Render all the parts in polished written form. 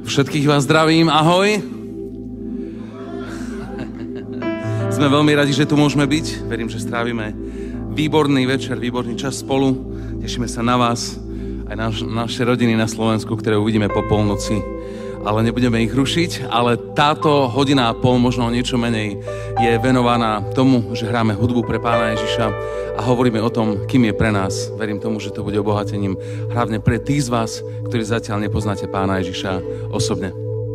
Všetkých vás zdravím, ahoj. Sme veľmi radi, že tu môžeme byť. Verím, že strávime výborný večer, výborný čas spolu. Tešíme sa na vás, aj naše rodiny na Slovensku, ktoré uvidíme po polnoci. Ale nebudeme ich rušiť, ale táto hodina a pol, možno niečo menej, je venovaná tomu, že hráme hudbu pre Pána Ježiša a hovoríme o tom, kým je pre nás. Verím tomu, že to bude obohatením hlavne pre tých z vás, ktorí zatiaľ nepoznáte Pána Ježiša osobne.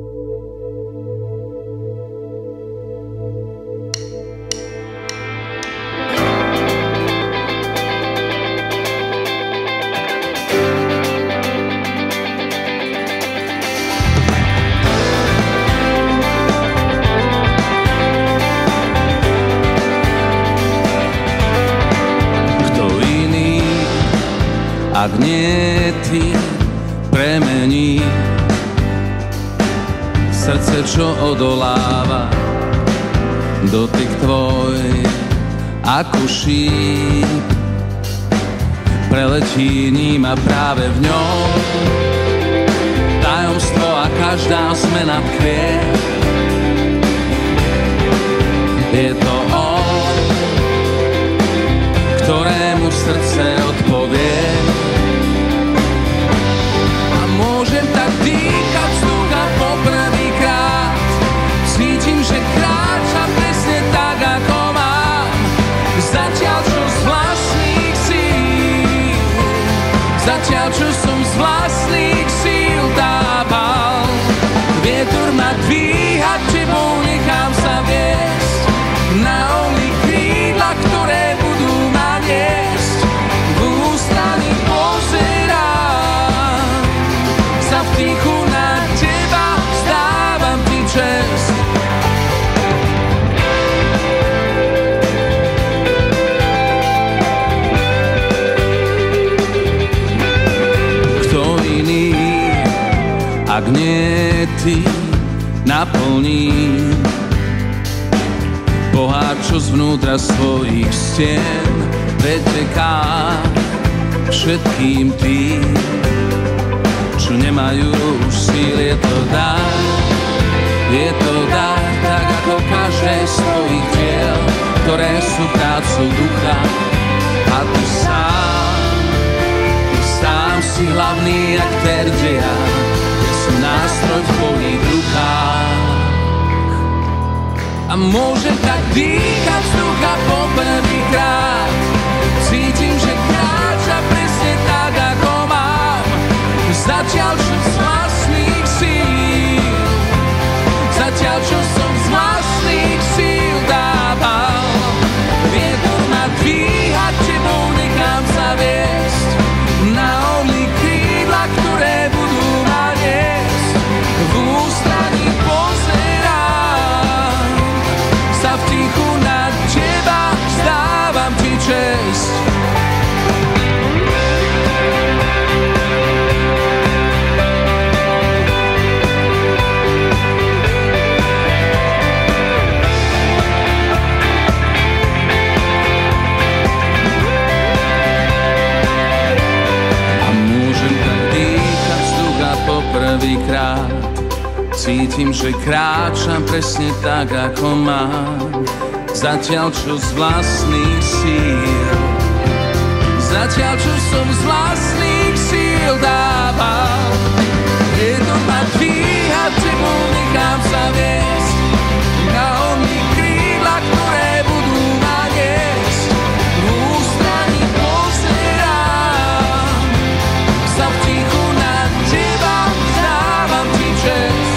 Ak nie ty premení srdce, čo odoláva, dotyk tvoj ako šíp preletí ním a práve v ňom tajomstvo a každá zmena tkvie. Je to on, ktorému srdce odpovie. Môžem tak dýchať vzduch a poprvýkrát cítim, že kráčam presne tak, ako mám. Zatiaľ, čo z vlastných síl, zatiaľ, čo som z vlastných síl dával. Vietor ma dvíha, tebou nechám sa viesť na oných krídlach, ktoré budú ma niesť. V ústraní pozerám, sa v tichu na teba vzdávam ti čest. Kto iný, ak nie ty, naplní pohár, čo zvnútra svojich stien preteká všetkým tým, čo nemajú už síl. Je to dar, tak ako každé z tvojich diel, ktoré sú prácou ducha. A ty sám si hlavný aktér deja, ja som nástroj v tvojich rukách. A môžem tak dýchať vzduch a poprvýkrát cítim, že kráča presne tak, ako mám. Zatiaľ, čo z vlastných síl, zatiaľ, čo som z vlastných síl dával. Vietor ma dvíha, tebou nechám sa viesť na oných krídlach, ktoré budú ma niesť. V ústraní pozerám, sa v tichu na teba vzdávam ti česť. Prvýkrát cítim, že kráčam presne tak, ako mám. Zatiaľ, čo z vlastných síl, zatiaľ, čo som z vlastných síl dával. Jedno ma dvíha, tebou nechám sa viesť na oných krídlach, ktoré budú ma niesť. V ústraní pozerám, sa v tichu na teba vzdávam ti čest.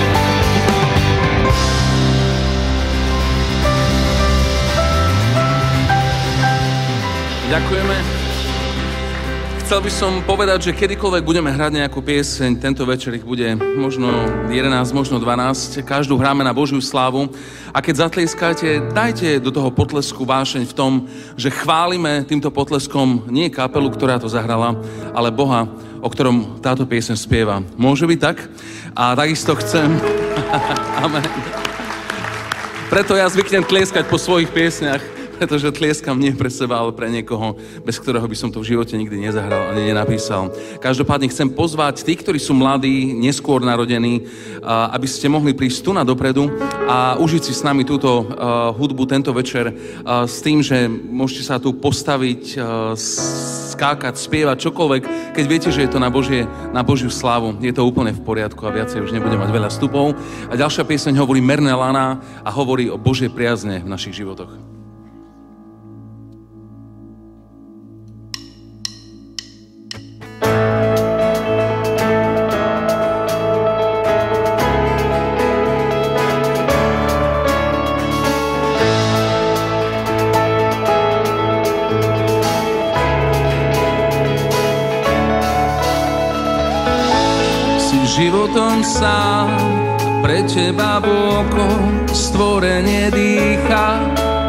Ďakujeme. Chcel by som povedať, že kedykoľvek budeme hrať nejakú pieseň, tento večer ich bude možno 11, možno 12, každú hráme na Božiu slávu a keď zatlieskáte, dajte do toho potlesku vášeň v tom, že chválime týmto potleskom nie kapelu, ktorá to zahrala, ale Boha, o ktorom táto pieseň spieva. Môže byť tak? A takisto chcem... Amen. Preto ja zvyknem tlieskať po svojich piesniach, pretože tlieskam nie pre seba, ale pre niekoho, bez ktorého by som to v živote nikdy nezahral ani nenapísal. Každopádne chcem pozvať tých, ktorí sú mladí, neskôr narodení, aby ste mohli prísť tu na dopredu a užiť si s nami túto hudbu tento večer s tým, že môžete sa tu postaviť, skákať, spievať, čokoľvek, keď viete, že je to na Božiu slávu. Je to úplne v poriadku a viacej už nebude mať veľa vstupov. A ďalšia pieseň hovorí Merne Lana a hovorí o Božej priazne v našich životoch. Životom sám, pre teba Bohko stvorenie dýcha.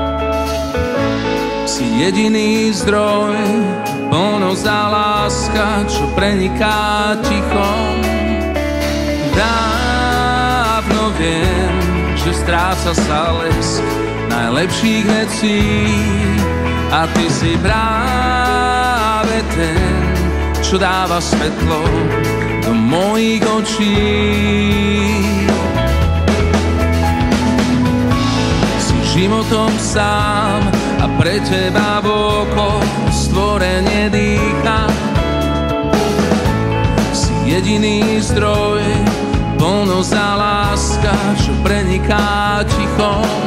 Si jediný zdroj, plnosť a láska, čo preniká tichom. Dávno viem, že stráca sa lesk najlepších vecí a ty si práve ten, čo dáva svetlo do mojich očí. Si životom sám a pre teba Bohko stvorenie dýcha. Si jediný zdroj, plnosť a láska, čo preniká tichom.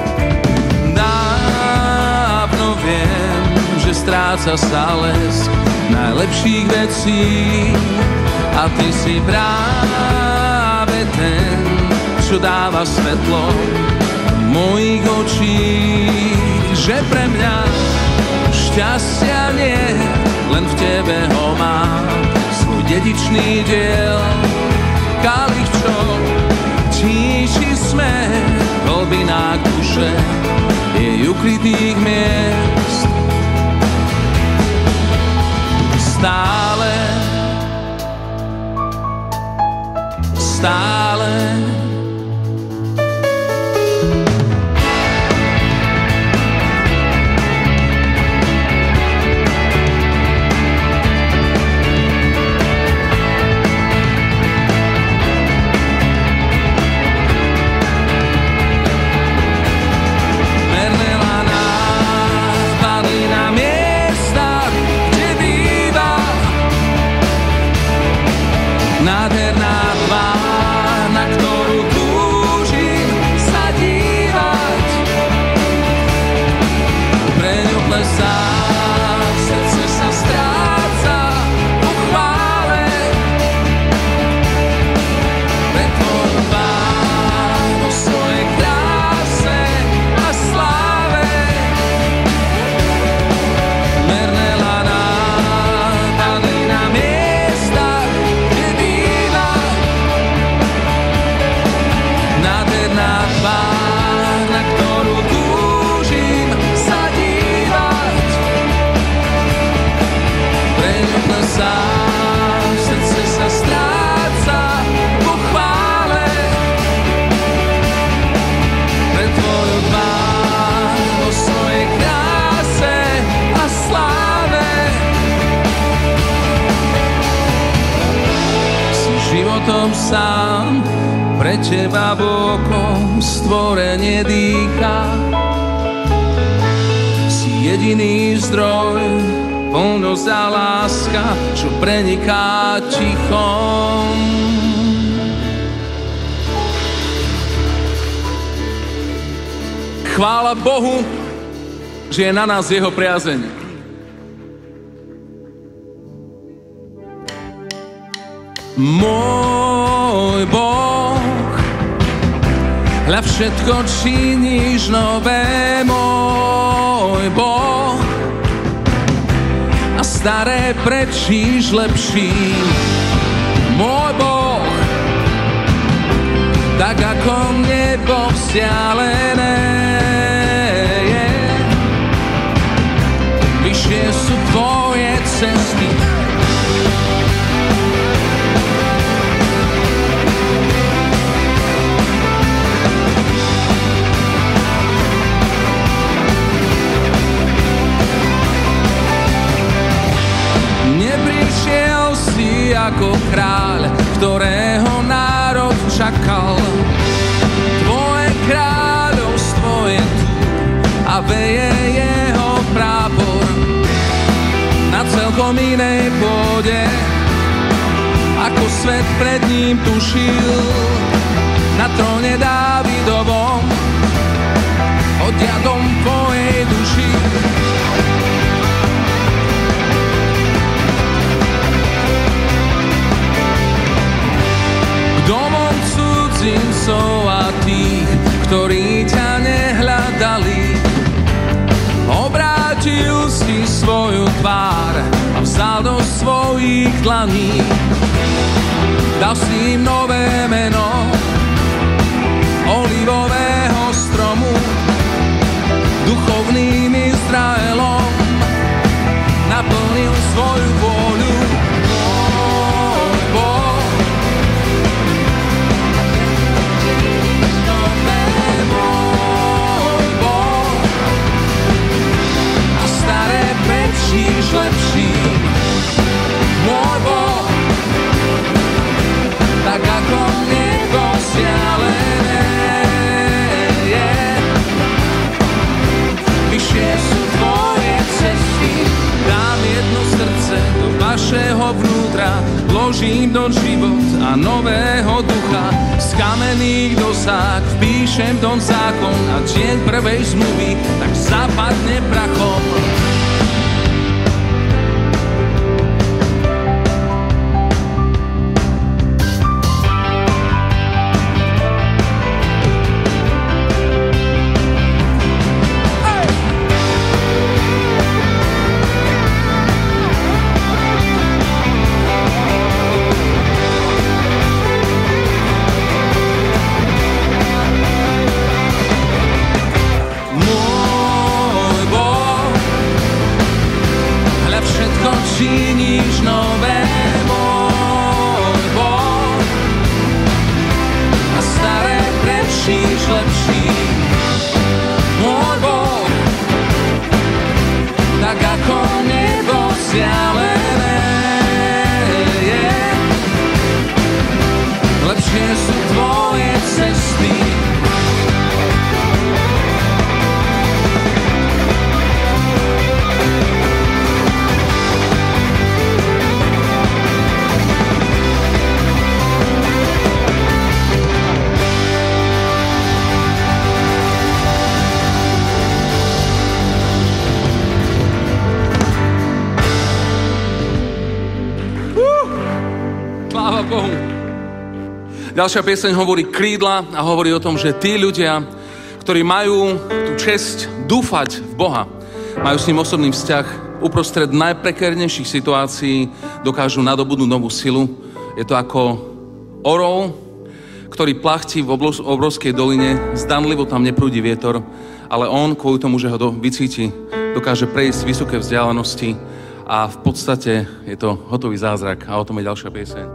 Dávno viem, že stráca sa lesk najlepších vecí a ty si práve ten, čo dáva svetlo mojich očí. Že pre mňa šťastia nie, len v tebe ho mám, svoj dedičný diel. Kalich, čo tíši smer, v hlbinách duše jej ukrytých miest. Stále nádherná tvár, na ktorú túžim sa dívať. Pre ňu plesá, srdce sa stráca po chvále. Pre tvoju tvár vo svojej kráse a sláve. Merne Lana padli na miesta, na ktorú túžim sa dívať. Pre ňu plesá, srdce sa stráca po chvále. Pre tvoju tvár vo svojej kráse a sláve. Si životom sám, pre teba Bohko stvorenie dýcha. Si jediný zdroj, plnosť a láska, čo preniká tichom. Chvála Bohu, že je na nás jeho priazeň. Môj Boh, hľa všetko činíš nové, môj Boh, a staré prečíš lepší, môj Boh, tak ako nebo vzdialené je. Vyššie sú tvoje cesty, ako kráľ, ktorého národ čakal. Tvoje kráľovstvo je tu a veje jeho prápor na celkom inej pôde, ako svet pred ním tušil. Na tróne Dávidovom odjadom tvojej duši. K domom cudzincov a tých, ktorí ťa nehľadali, obrátil si svoju tvár a vzal do svojich dlaní. Dal si im nové meno, olivového stromu, duchovným Izraelom naplnil svoju vôľu. Môj Boh, môj Boh, a staré prečíš lepším. Môj Boh, tak ako nebo vzdialené je. Vyššie sú tvoje cesty, dám jedno srdce do vašeho vnútra, vložím do život a nového ducha. Z kamenných dosák vpíšem dom zákon a deň prvej zmluvy tak zapadne prachom. Činíš nové, môj Boh, a staré prečíš lepší. Môj Boh, tak ako nebo vzdialené je. Lepšie sú tvoje cesty. Sláva Bohu. Ďalšia pieseň hovorí krídla a hovorí o tom, že tí ľudia, ktorí majú tú česť dúfať v Boha, majú s ním osobný vzťah, uprostred najprekernejších situácií dokážu nadobudnúť novú silu. Je to ako orol, ktorý plachtí v obrovskej doline, zdanlivo tam neprúdi vietor, ale on kvôli tomu, že ho vycíti, dokáže prejsť vysoké vzdialenosti a v podstate je to hotový zázrak a o tom je ďalšia pieseň.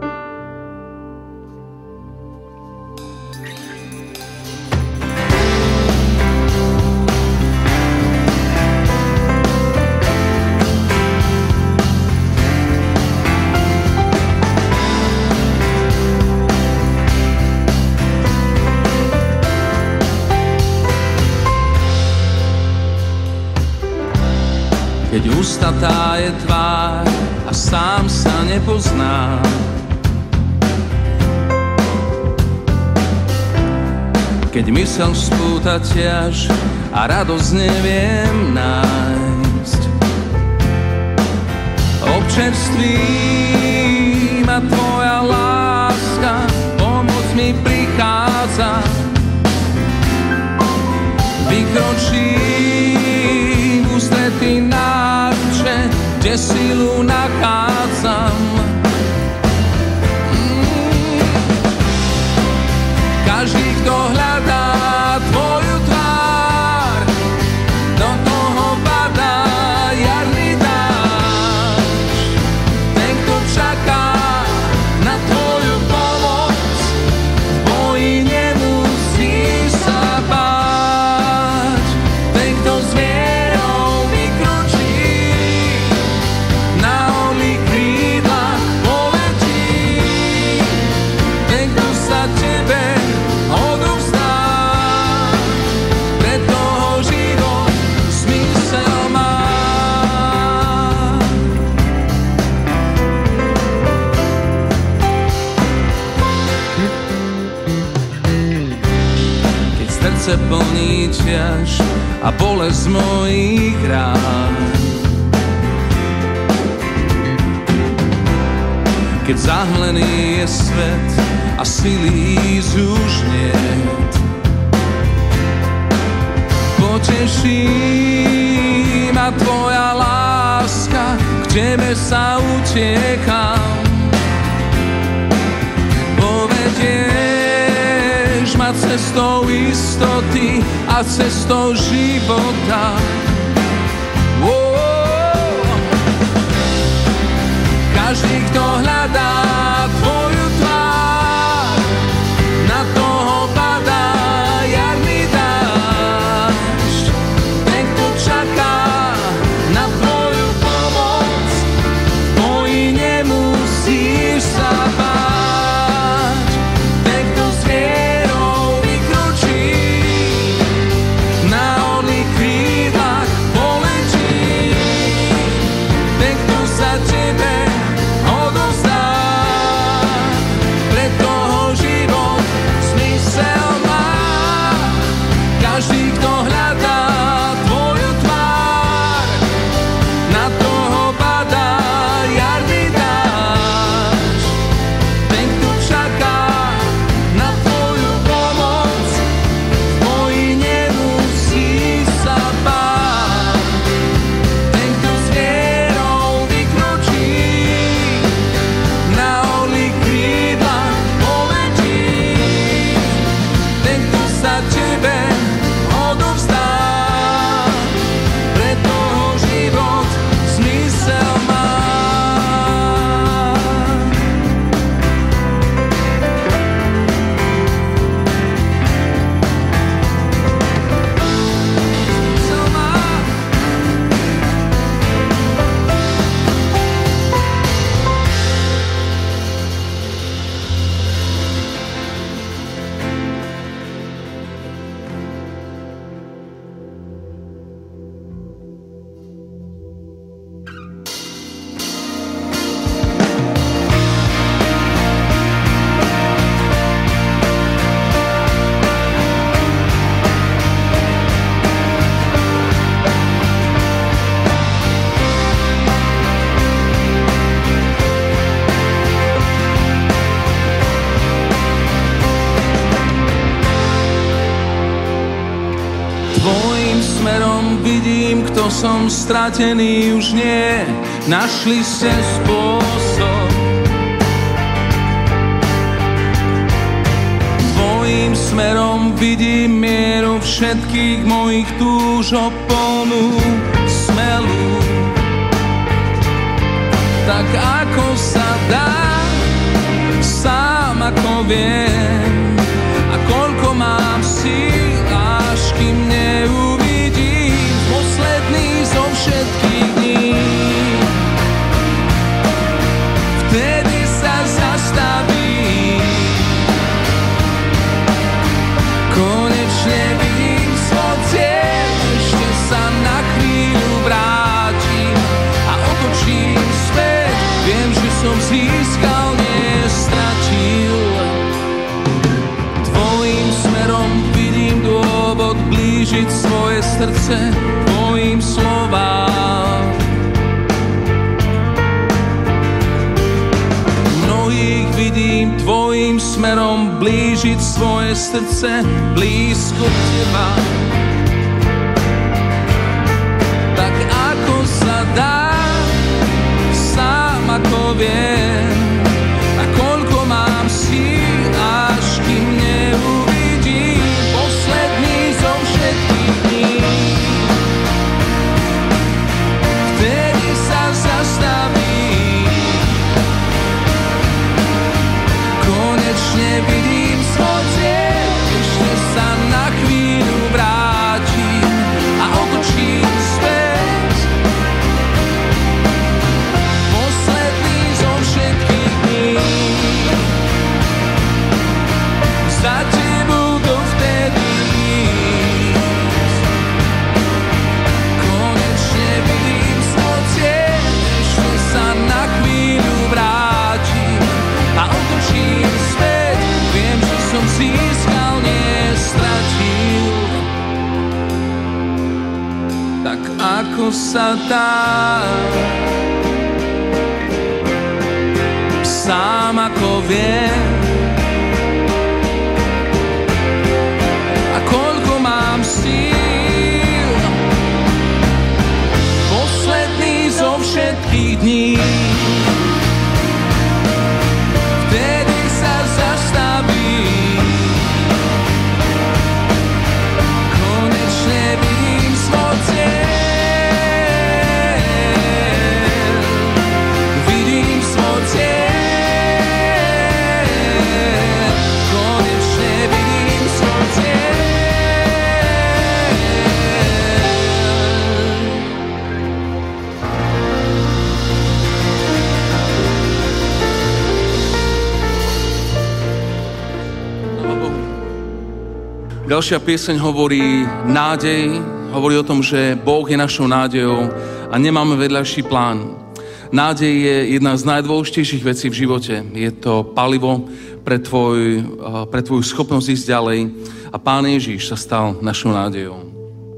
Keď ustatá je tvár a sám sa nepozná, keď mysel spúta ťaž a radosť neviem nájsť. Občerství ma tvoja láska, pomoc mi prichádza. Vykročím v ústretí náruče, kde silu nachádzam. Každý, kto hľadá tvoju tvár, do toho padá jarný dážď. Ten, kto srdce plní ťaž a bolesť mojich rán. Keď zahmlený je svet a sily ísť už niet, poteší ma tvoja láska, k tebe sa utiekam. Povedieš ma cestou istoty a cestou života. Každý, kto hľadá tvoju tvár, na toho padá jarný dážď. Ten, kto čaká na tvoju pomoc, tvoji nemusíš sa báť. Ten, kto s vierou vykročí, na orlých krídlach poletí. Ten, kto sa tebe odovzdá, pre toho život zmysel má. Každý, kto hľadá tvoju tvár, na toho padá jarný dážď. Ten, kto čaká na tvoju pomoc, tvoji nemusí sa báť. Ten, kto s vierou vykročí, na orlých krídlach poletí. Ten, kto sa tebe odovzdá, pre toho život zmysel má. Zmysel má. Tvojim smerom vidím, kto som stratený už nie, našli ste spôsob. Tvojim smerom vidím mieru všetkých mojich túžob plnú, smelú. Tak ako sa dá, sám ako viem, a koľko mám síl, až kým neuvidím posledný zo všetkých dní. Vtedy sa zastavím, konečne vidím svoj cieľ, ešte sa na chvíľu vrátim a otočím späť. Viem, že som získal, nestratil. Tvojim smerom vidím dôvod blížiť svoje srdce tvojim slovám. Mnohých vidím tvojim smerom blížiť svoje srdce blízko teba. Tak ako sa dá, sám ako viem, a koľko mám síl, až kým neuvidím posledný zo všetkých dní. Vtedy sa zastavím, konečne vidím svoj cieľ, ešte sa na chvíľu vrátim a otočím späť. Posledný zo všetkých čo sa dá. Sám ako viem, a koľko mám síl, posledný zo všetkých dní. Vtedy sa zastavím, konečne vidím svoj cieľ, vidím svoj cieľ, konečne vidím svoj cieľ. Ďalšia pieseň hovorí nádej, hovorí o tom, že Boh je našou nádejou a nemáme vedľajší plán. Nádej je jedna z najdôležitejších vecí v živote. Je to palivo pre tvoju schopnosť ísť ďalej a Pán Ježiš sa stal našou nádejou.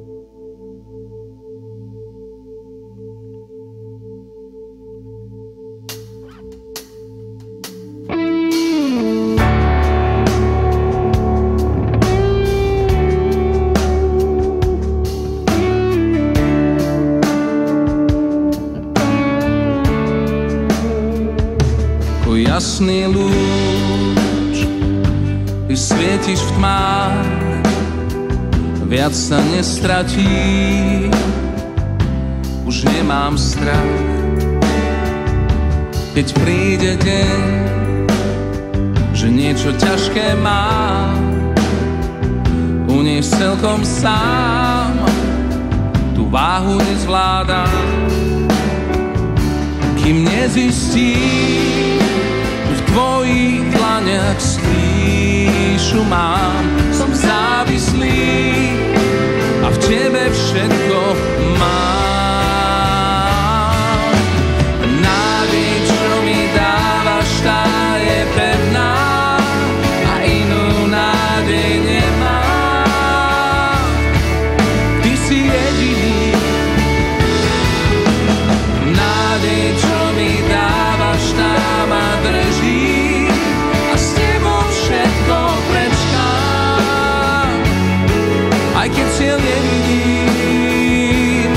Jasný lúč, ty svietiš v tmách, viac sa nestratí, už nemám strach. Keď príde deň, že niečo ťažké mám, uniesť celkom sám, tú váhu nezvládam, kým nezistím, v tvojich dlaniach skríšu mám. Som závislý a v tebe všetko mám. Nádej, čo mi dávaš, tá je pevná a inú nádej nemám. Ty si jediný. Nádej, čo mi dávaš, tá ma drží. Aj keď cieľ nevidím,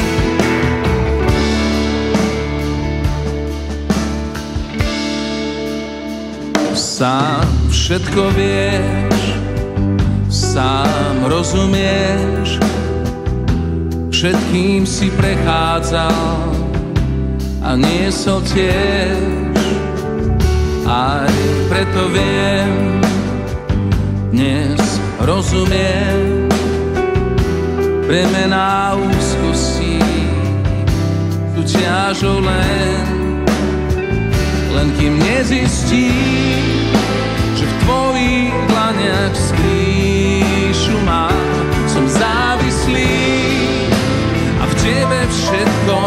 sám všetko vieš, sám rozumieš, všetkým si prechádzal a niesol tiež. Aj preto viem, dnes rozumiem, bremená úzkosti tu ťažou len kým nezistím, že v tvojich dlaniach skríšu ma. Som závislý a v tebe všetko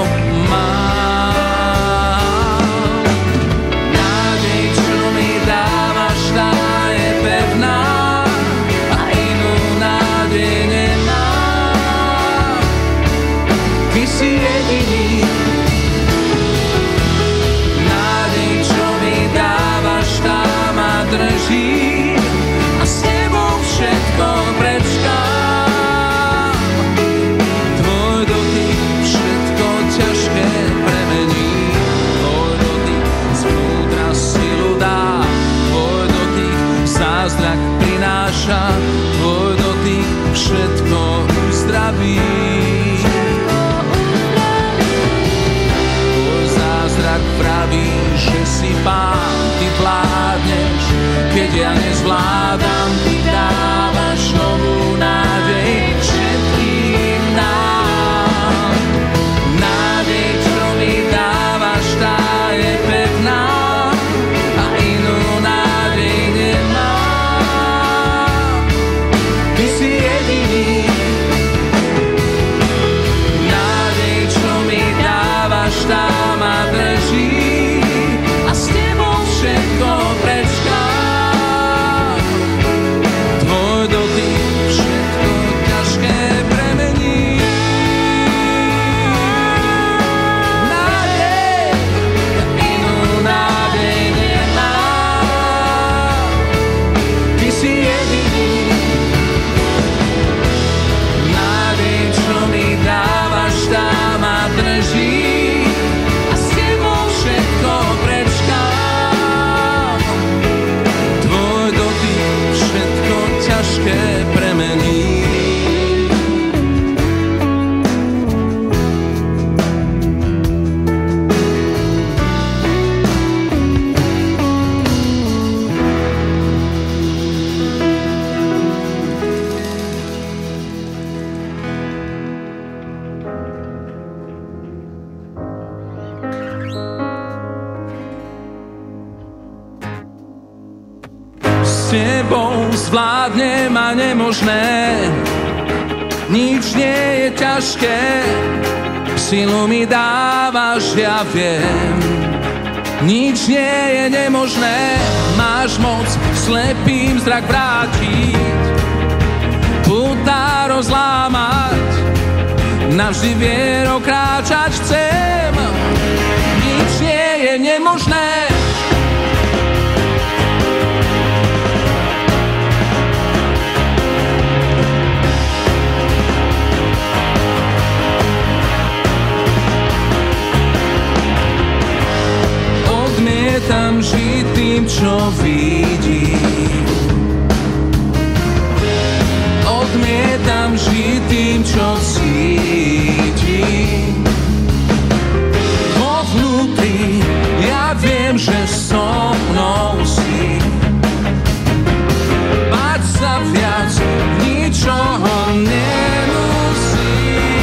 mám. Nádej, čo mi dávaš, tá je pevná a inú nádej nemám. Ty si jediný. Nádej, čo mi dávaš, tá ma drží a s tebou všetko prečkám. Tvoj dotyk všetko ťažké premení, tvoj dotyk zvnútra silu dá, tvoj dotyk zázrak prináša, tvoj dotyk všetko uzdraví. Zázrak praví, že si Pán, ty vládneš, keď ja nezvládam, ty dávaš novú nádej všetkým nám. Nádej, čo mi dávaš, tá je pevná a inú nádej nemám. Ty si jediný. Nádej, čo mi dávaš, tá ma drží a s tebou všetko prečkám. tebou zvládnem a nemožné. Nič nie je ťažké, silu mi dávaš, ja viem. Nič nie je nemožné, máš moc slepým zrak vrátiť, púta rozlámať, navždy vierou kráčať chcem. Nič nie je nemožné. Odmietam žiť tým, čo vidím. Odmietam žiť tým, čo cítim. Vo vnútri ja viem, že so mnou si. Báť sa viac ničoho nemusí.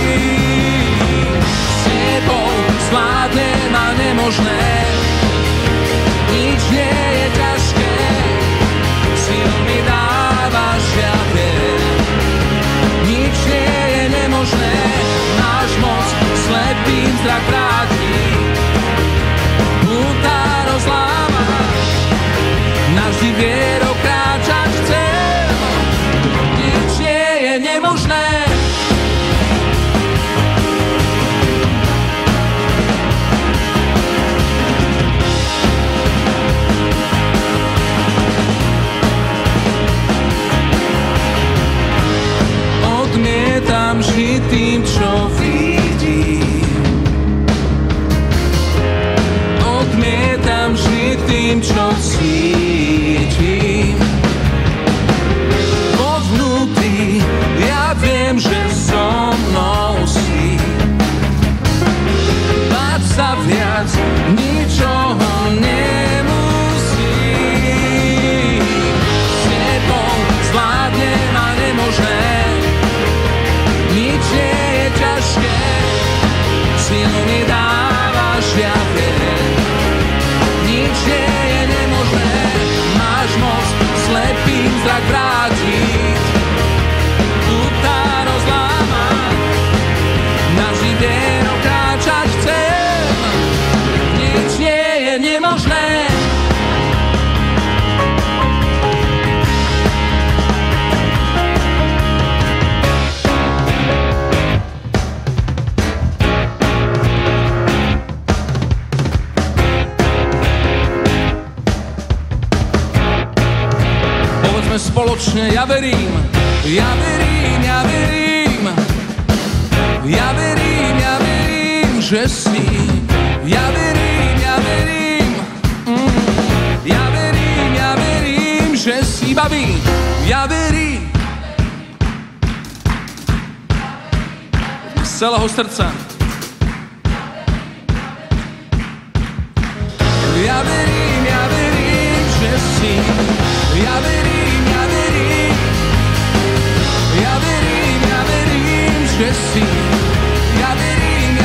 S tebou zvládnem a nemožné. Nič nie je ťažké, silu mi dávaš, ja viem. Nič nie je nemožné, máš moc slepým zrak vrátiť, púta rozlámať, navždy vierou kráčať chcem. Nič nie je nemožné. Odmietam žiť tým, čo vidím. Odmietam žiť tým, čo cítim. Vo vnútri ja viem, že so mnou si. Báť sa viac ničoho nemusí. S tebou zvládnem a nemožné. Nič nie je ťažké, silu mi dávaš, ja viem. Nič nie je nemožné, máš moc slepým zrak vrátiť, púta rozlámať, navždy vierou kráčať chcem. Nič nie je nemožné. Spoločne, ja verím, ja verím, ja verím, ja verím, ja verím, že si. Ja verím, ja verím, ja verím, ja verím, že si baví. Ja verím z celého srdca. Ja verím, že si. Ja verím, že si. Ja verím,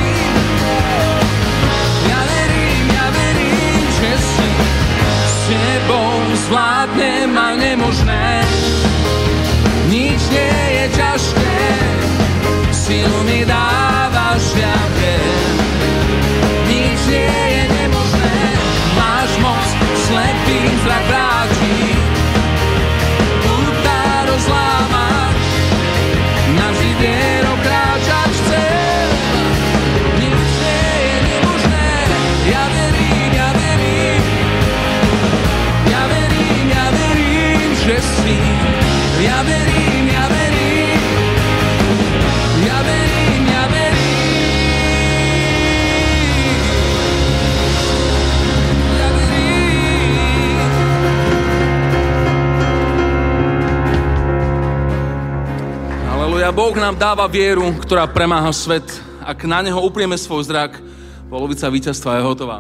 že si. S tebou zvládnem a nemožné. Nič nie je ťažké, silu mi dávaš, ja viem. Nič nie je nemožné, máš moc slepým zrak vrátiť, púta rozlámať, navždy vierou kráčať chcem. Nič nie je nemožné, ja verím, ja verím, ja verím, ja verím, že si. Ja verím, ja verím, ja verím, ja verím, ja verím. Halleluja, Boh nám dáva vieru, ktorá premáha svet. Ak na neho uprieme svoj zrak, polovica víťazstva je hotová.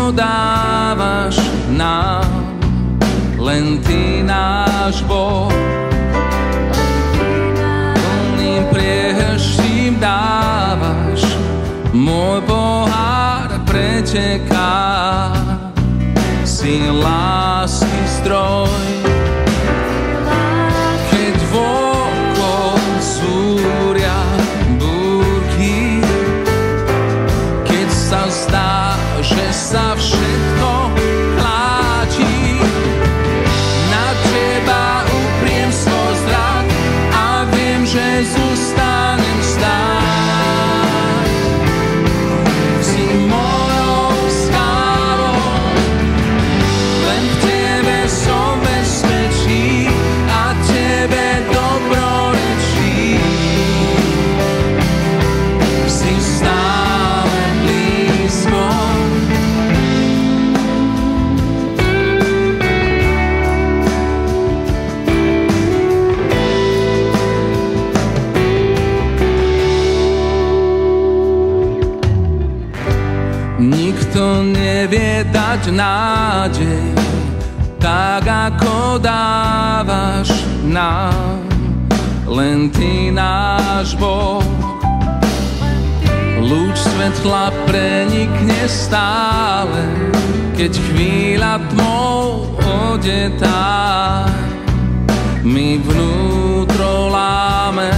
všetko dávaš nám, len Ty náš Boh. Plným priehrštím dávaš, môj pohár preteká, si lásky zdroj. Keď vokol zúria búrky, keď sa zdá, že sa všetko kláčí, na Teba upriem svoj zrak a viem, že zostanem stáť. Si mojou skálou, len v Tebe som bezpečí a Tebe dobrorečí. Si stále blízko. Nikto nevie dať nádej, tak ako dávaš nám, len Ty náš Boh. Lúč svetla prenikne stále, keď chvíľa tmou odetá, my vnútro láme.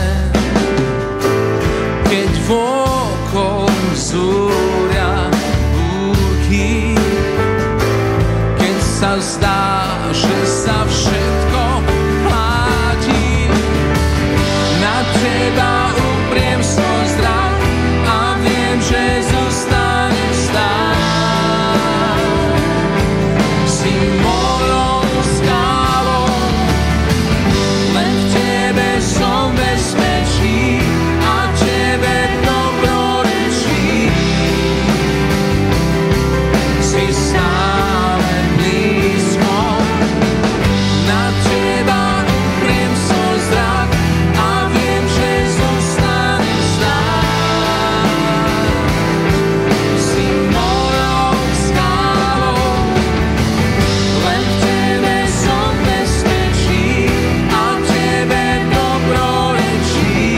Keď vokol zúria búrky, keď sa zdá, že sa všetko pláti, na Teba upriem svoj zrak a viem, že zostanem stáť. Si mojou skálou, len v Tebe som bezpečí a Tebe dobrorečí. Si stále blízko, na Teba upriem svoj zrak a viem, že zostanem stáť. Si mojou skálou, len v Tebe som bezpečí a Tebe dobrorečí.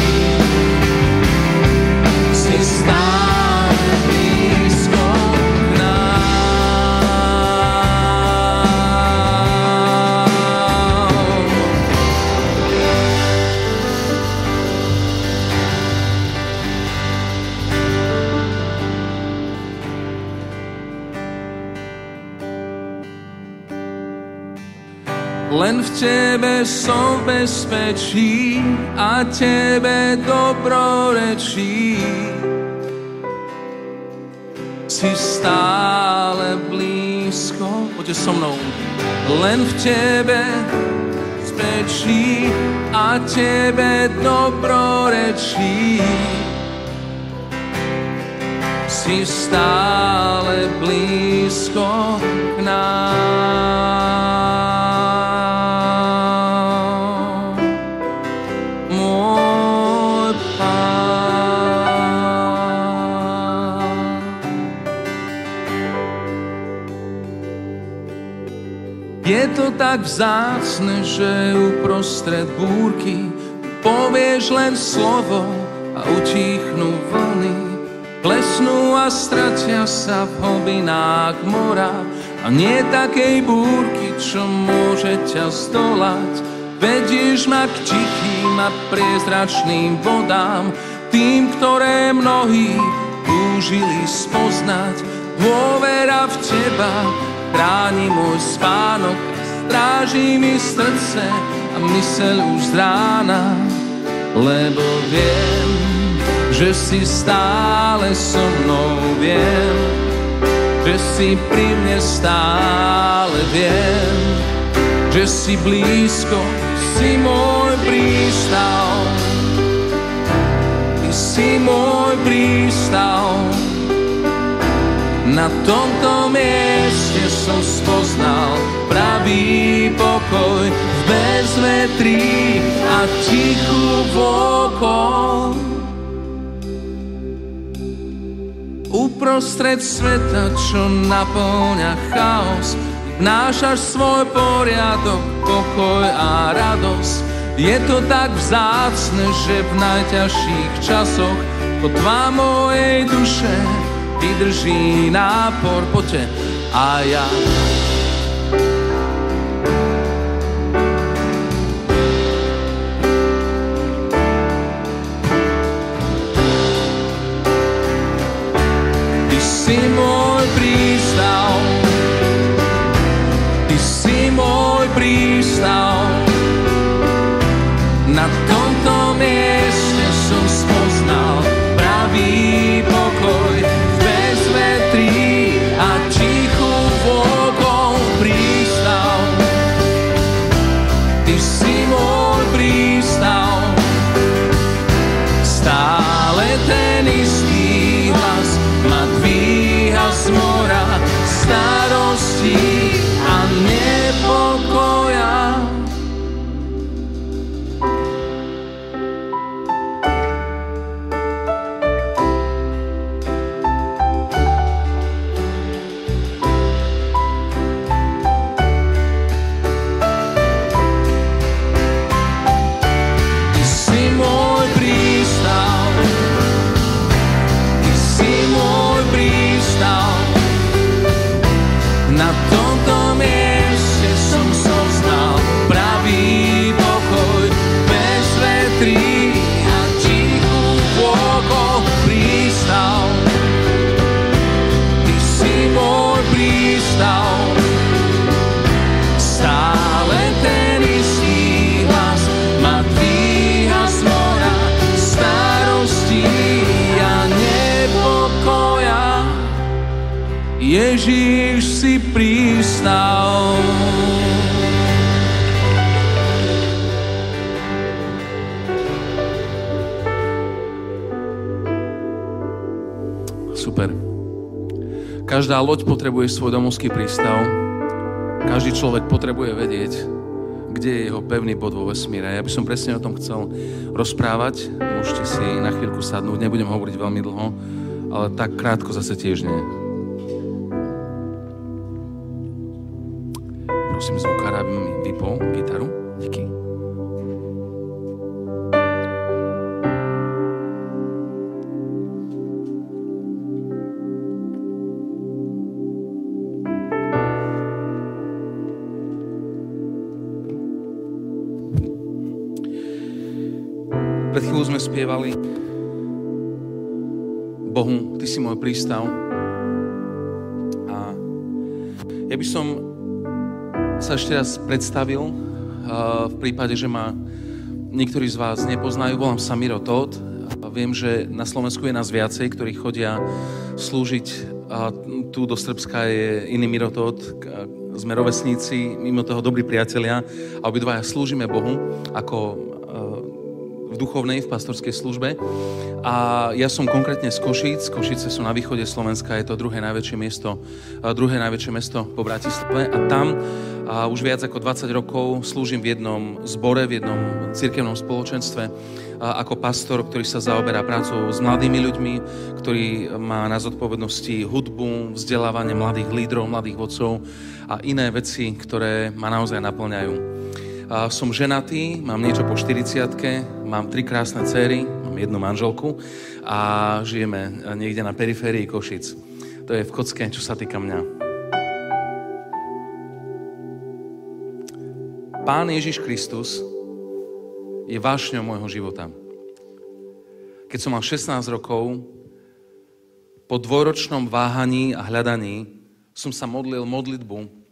Si stále blízko k nám. Len v Tebe som v bezpečí a Tebe dobrorečí. Si stále blízko, poďte so mnou. Len v Tebe bezpečí a Tebe dobrorečí. Si stále blízko k nám. Môj Pán. Je to tak vzácne, že uprostred búrky povieš len slovo a utíchnú vlny. Klesnú a stratia sa v hlbinách mora a nie takej búrky, čo môže ťa zdolať. Vedieš ma k tichým a priezračným vodám, tým, ktoré mnohí túžili spoznať. Dôvera v Teba chráni môj spánok, stráži mi srdce a myseľ už z rána, lebo viem, že si stále so mnou, viem, že si pri mne stále, viem, že si blízko, si môj prístav, ty si môj prístav. Na tomto mieste som spoznal pravý pokoj v bezvetrí a tichu vôkol. Uprostred sveta, čo naplňa chaos, vnášaš svoj poriadok, pokoj a radosť. Je to tak vzácne, že v najťažších časoch kotva mojej duše vydrží nápor. Poďte. A ja Ty si môj prístav, Ty si môj prístav. Na tomto mieste som spoznal pravý pokoj v bezvetrí a tichu vôkol prístav. Ty si môj prístav, stále ten istý hlas ma dvíha z mora starosti a nepokoja. Na tomto mieste som spoznal pravý pokoj bez vetrí a tichu vôkol prístav. Ty si môj prístav, stále ten istý hlas ma dvíha z mora starosti a nepokoja. Ježiš si prístav. Super. Každá loď potrebuje svoj domovský prístav. Každý človek potrebuje vedieť, kde je jeho pevný bod vo vesmíre. Ja by som presne o tom chcel rozprávať. Môžete si na chvíľku sadnúť. Nebudem hovoriť veľmi dlho, ale tak krátko zase tiež nie. Prosím zvukára, aby mi vypol gitaru. Díky. Pred chvíľou sme spievali Bohu, Ty si môj prístav. A ja by som sa ešte raz predstavil, v prípade, že ma niektorí z vás nepoznajú. Volám sa Miro Tóth. Viem, že na Slovensku je nás viacej, ktorí chodia slúžiť. Tu do Srbska je iný Miro Tóth. Sme rovesníci, mimo toho dobrí priatelia. A obidvaja slúžime Bohu ako v duchovnej, v pastorskej službe. A ja som konkrétne z Košíc. Košice sú na východe Slovenska, je to druhé najväčšie mesto po Bratislave. A tam už viac ako 20 rokov slúžim v jednom zbore, v jednom cirkevnom spoločenstve ako pastor, ktorý sa zaoberá prácou s mladými ľuďmi, ktorý má na zodpovednosti hudbu, vzdelávanie mladých lídrov, mladých vodcov a iné veci, ktoré ma naozaj naplňajú. Som ženatý, mám niečo po 40-ke, mám 3 krásne dcery, mám 1 manželku a žijeme niekde na periférii Košic. To je v kocke, čo sa týka mňa. Pán Ježiš Kristus je vášňou môjho života. Keď som mal 16 rokov, po 2-ročnom váhaní a hľadaní som sa modlil modlitbu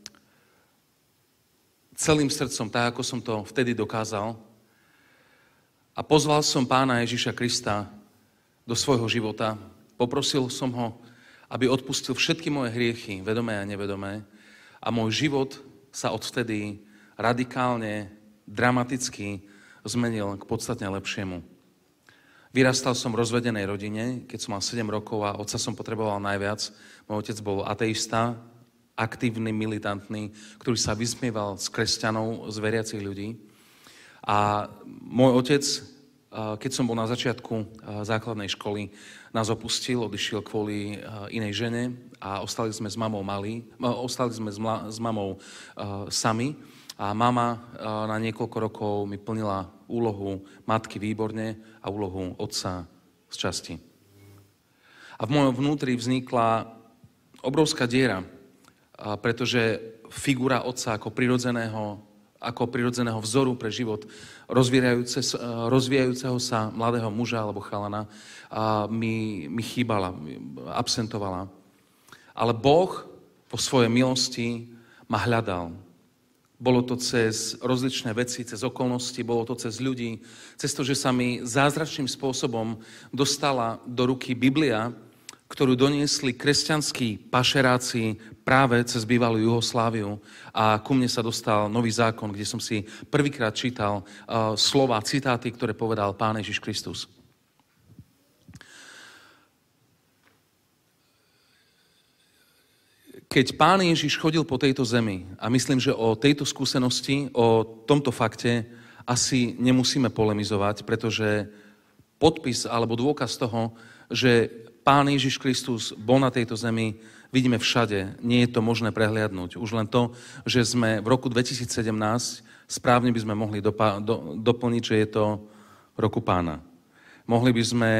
celým srdcom, tak ako som to vtedy dokázal. A pozval som Pána Ježiša Krista do svojho života. Poprosil som ho, aby odpustil všetky moje hriechy, vedomé a nevedomé. A môj život sa odvtedy radikálne, dramaticky zmenil k podstatne lepšiemu. Vyrastal som v rozvedenej rodine, keď som mal 7 rokov a otca som potreboval najviac. Môj otec bol ateista, aktívny, militantný, ktorý sa vysmieval z kresťanov, z veriacich ľudí. A môj otec keď som bol na začiatku základnej školy, nás opustil, odišiel kvôli inej žene a ostali sme s mamou sami. A mama na niekoľko rokov mi plnila úlohu matky výborne a úlohu otca z časti. A v mojom vnútri vznikla obrovská diera, pretože figura otca ako prirodzeného vzoru pre život rozvíjajúceho sa mladého muža alebo chalana mi chýbala, absentovala. Ale Boh po svojej milosti ma hľadal. Bolo to cez rozličné veci, cez okolnosti, bolo to cez ľudí, cez to, že sa mi zázračným spôsobom dostala do ruky Biblia, ktorú doniesli kresťanskí pašeráci práve cez bývalú Jugosláviu. A ku mne sa dostal Nový zákon, kde som si prvýkrát čítal slova, citáty, ktoré povedal Pán Ježiš Kristus. Keď Pán Ježiš chodil po tejto zemi, a myslím, že o tejto skúsenosti, o tomto fakte asi nemusíme polemizovať, pretože podpis alebo dôkaz toho, že Pán Ježiš Kristus bol na tejto zemi, vidíme všade. Nie je to možné prehliadnúť. Už len to, že sme v roku 2017, správne by sme mohli doplniť, že je to roku Pána. Mohli by sme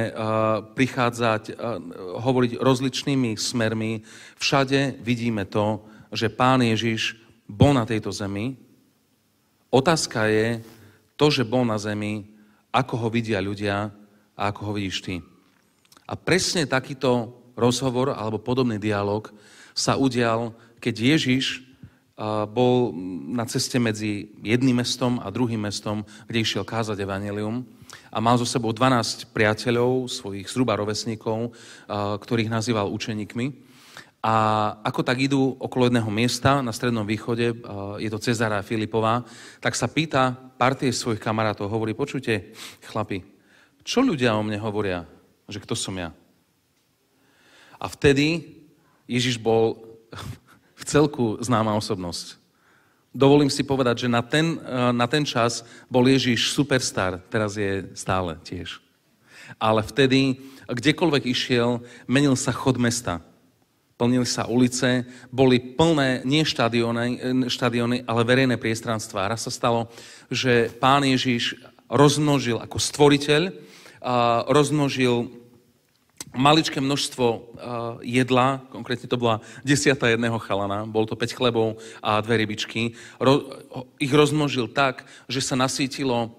hovoriť rozličnými smermi. Všade vidíme to, že Pán Ježiš bol na tejto zemi. Otázka je to, že bol na zemi, ako ho vidia ľudia a ako ho vidíš ty. A presne takýto rozhovor alebo podobný dialog sa udial, keď Ježiš bol na ceste medzi jedným mestom a druhým mestom, kde išiel kázať evanjelium a mal so sebou 12 priateľov, svojich zhruba rovesníkov, ktorých nazýval učeníkmi. A ako tak idú okolo jedného miesta na Strednom východe, je to Cezara Filipová, tak sa pýta partie svojich kamarátov, hovorí, počujte, chlapi, čo ľudia o mne hovoria, že kto som ja? A vtedy Ježiš bol v celku známa osobnosť. Dovolím si povedať, že na ten čas bol Ježiš superstar, teraz je stále tiež. Ale vtedy, kdekoľvek išiel, menil sa chod mesta. Plnili sa ulice, boli plné nie štadióny, ale verejné priestranstva. Raz sa stalo, že Pán Ježiš rozmnožil ako stvoriteľ, rozmnožil maličké množstvo jedla, konkrétne to bola 10 jedného chalana, bol to 5 chlebov a 2 rybičky. Ich rozmnožil tak, že sa nasýtilo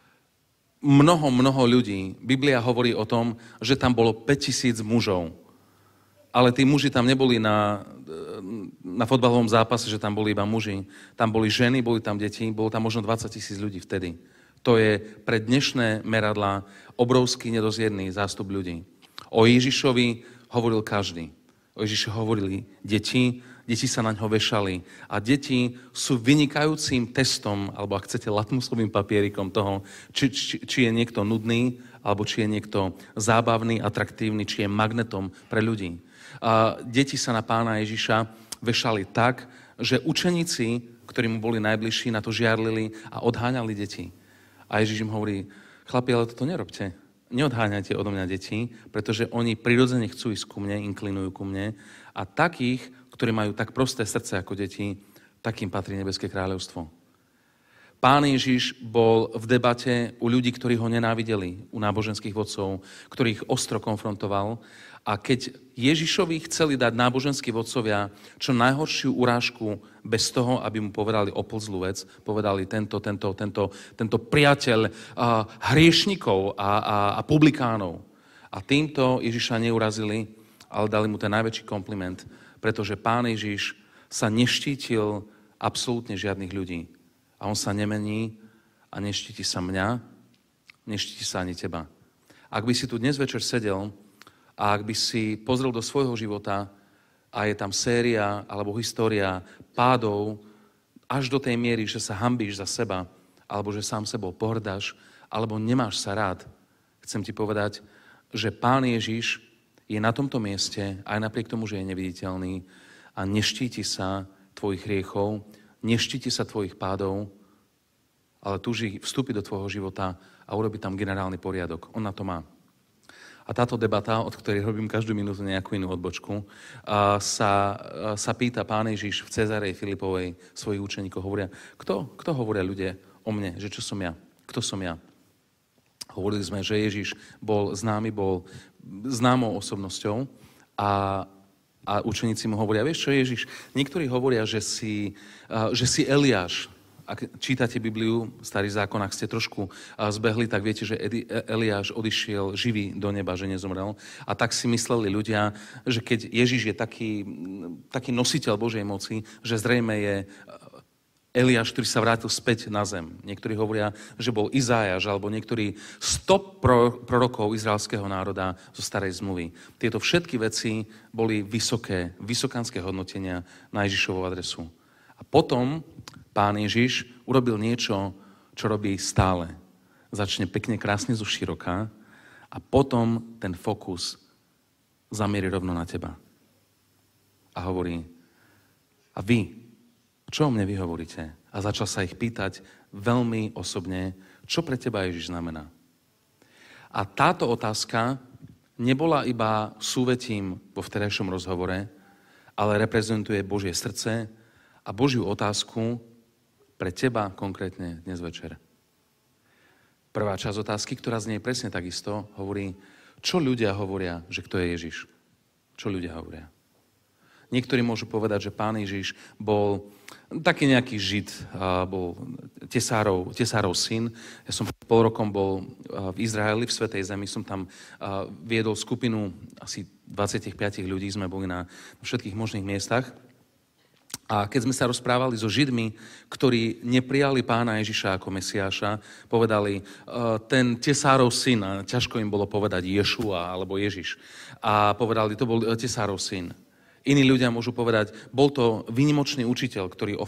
mnoho ľudí. Biblia hovorí o tom, že tam bolo 5000 mužov. Ale tí muži tam neboli na fotbalovom zápase, že tam boli iba muži. Tam boli ženy, boli tam deti, bolo tam možno 20 000 ľudí vtedy. To je pre dnešné meradlá obrovský nedozjedný zástup ľudí. O Ježišovi hovoril každý. O Ježišovi hovorili deti sa na ňo vešali. A deti sú vynikajúcim testom, alebo ak chcete, latmusovým papierikom toho, či je niekto nudný, alebo či je niekto zábavný, atraktívny, či je magnetom pre ľudí. A deti sa na Pána Ježiša vešali tak, že učeníci, ktorí mu boli najbližší, na to žiarlili a odháňali deti. A Ježiš im hovorí, chlapi, ale toto nerobte. Neodháňajte odo mňa deti, pretože oni prirodzene chcú ísť ku mne, inklinujú ku mne. A takých, ktorí majú tak prosté srdce ako deti, takým patrí nebeské kráľovstvo. Pán Ježiš bol v debate u ľudí, ktorí ho nenávideli, u náboženských vodcov, ktorých ostro konfrontoval. A keď Ježišovi chceli dať náboženskí vodcovia čo najhoršiu urážku bez toho, aby mu povedali oplzlú vec, povedali tento priateľ hriešnikov a publikánov. A týmto Ježiša neurazili, ale dali mu ten najväčší kompliment, pretože Pán Ježiš sa neštítil absolútne žiadnych ľudí. A on sa nemení a neštíti sa mňa, neštíti sa ani teba. Ak by si tu dnes večer sedel a ak by si pozrel do svojho života a je tam séria alebo história pádov až do tej miery, že sa hanbíš za seba alebo že sám sebou pohrdáš alebo nemáš sa rád, chcem ti povedať, že Pán Ježiš je na tomto mieste aj napriek tomu, že je neviditeľný a neštíti sa tvojich hriechov, neštíti sa tvojich pádov, ale túži vstúpiť do tvojho života a urobiť tam generálny poriadok. On na to má. A táto debata, od ktorej robím každú minútu nejakú inú odbočku, sa pýta Pán Ježiš v Cezárej Filipovej svojich učeníkov. Hovoria, kto hovoria ľudia o mne, že čo som ja? Kto som ja? Hovorili sme, že Ježiš bol známou osobnosťou a učeníci mu hovoria, vieš čo Ježiš, niektorí hovoria, že si Eliáš. Ak čítate Bibliu, Starý zákon, ak ste trošku zbehli, tak viete, že Eliáš odišiel živý do neba, že nezomrel. A tak si mysleli ľudia, že keď Ježiš je taký nositeľ Božej moci, že zrejme je Eliáš, ktorý sa vrátil späť na zem. Niektorí hovoria, že bol Izájaš, alebo niektorí 100 prorokov izraelského národa zo Starej zmluvy. Tieto všetky veci boli vysokánske hodnotenia na Ježišovu adresu. A potom Pán Ježiš urobil niečo, čo robí stále. Začne pekne, krásne zo široka a potom ten fokus zamierí rovno na teba. A hovorí, a vy, čo o mne vy hovoríte? A začal sa ich pýtať veľmi osobne, čo pre teba Ježiš znamená. A táto otázka nebola iba súvetím vo vterajšom rozhovore, ale reprezentuje Božie srdce a Božiu otázku pre teba konkrétne dnes večer. Prvá časť otázky, ktorá znie presne takisto, hovorí, čo ľudia hovoria, že kto je Ježiš? Čo ľudia hovoria? Niektorí môžu povedať, že Pán Ježiš bol taký nejaký Žid, bol tesárov syn. Ja som pol rokom bol v Izraeli, v Svätej Zemi, som tam viedol skupinu asi 25 ľudí, sme boli na všetkých možných miestach. A keď sme sa rozprávali so Židmi, ktorí neprijali Pána Ježiša ako Mesiáša, povedali, ten tesárov syn, a ťažko im bolo povedať Ješua alebo Ježiš. A povedali, to bol tesárov syn. Iní ľudia môžu povedať, bol to výnimočný učiteľ, ktorý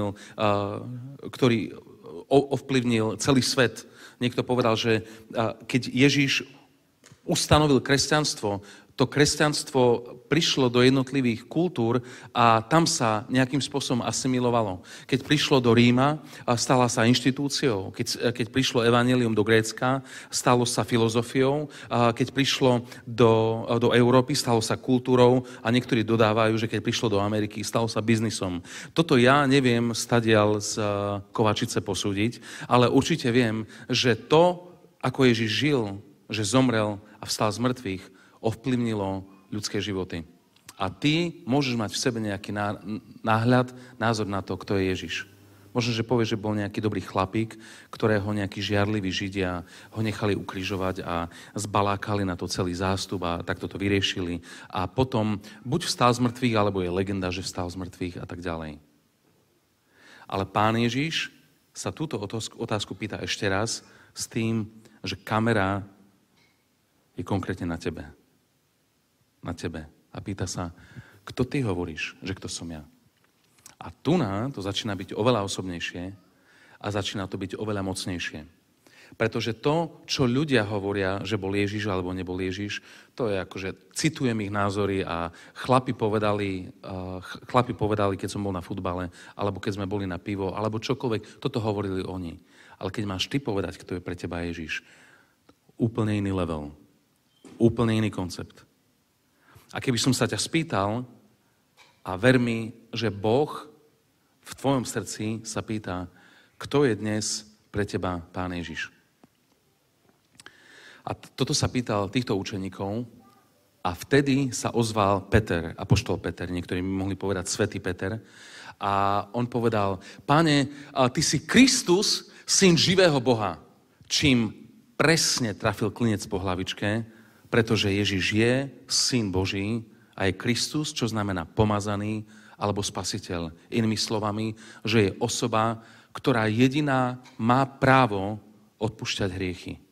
ovplyvnil celý svet. Niekto povedal, že keď Ježiš ustanovil kresťanstvo, to kresťanstvo prišlo do jednotlivých kultúr a tam sa nejakým spôsobom asimilovalo. Keď prišlo do Ríma, stala sa inštitúciou. Keď prišlo evanjelium do Grécka, stalo sa filozofiou. Keď prišlo do Európy, stalo sa kultúrou a niektorí dodávajú, že keď prišlo do Ameriky, stalo sa biznisom. Toto ja neviem stadiaľ z Kovačice posúdiť, ale určite viem, že to, ako Ježiš žil, že zomrel a vstal z mŕtvych, ovplyvnilo ľudské životy. A ty môžeš mať v sebe nejaký náhľad, názor na to, kto je Ježiš. Možno, že povieš, že bol nejaký dobrý chlapík, ktorého nejakí žiarliví Židia ho nechali ukrižovať a zbalákali na to celý zástup a takto to vyriešili. A potom buď vstal z mŕtvych, alebo je legenda, že vstal z mŕtvych a tak ďalej. Ale Pán Ježiš sa túto otázku pýta ešte raz s tým, že kamera je konkrétne na tebe. Na tebe. A pýta sa, kto ty hovoríš, že kto som ja? A tu to začína byť oveľa osobnejšie a začína to byť oveľa mocnejšie. Pretože to, čo ľudia hovoria, že bol Ježiš alebo nebol Ježiš, to je akože, citujem ich názory a chlapi povedali, keď som bol na futbale, alebo keď sme boli na pivo, alebo čokoľvek, toto hovorili oni. Ale keď máš ty povedať, kto je pre teba Ježiš, úplne iný level, úplne iný koncept. A keby som sa ťa spýtal, a ver mi, že Boh v tvojom srdci sa pýta, kto je dnes pre teba Pán Ježiš. A toto sa pýtal týchto učeníkov a vtedy sa ozval Peter, apoštol Peter, niektorí mi mohli povedať svätý Peter, a on povedal, Pane, ty si Kristus, syn živého Boha, čím presne trafil klinec po hlavičke, pretože Ježiš je syn Boží a je Kristus, čo znamená pomazaný alebo spasiteľ. Inými slovami, že je osoba, ktorá jediná má právo odpúšťať hriechy.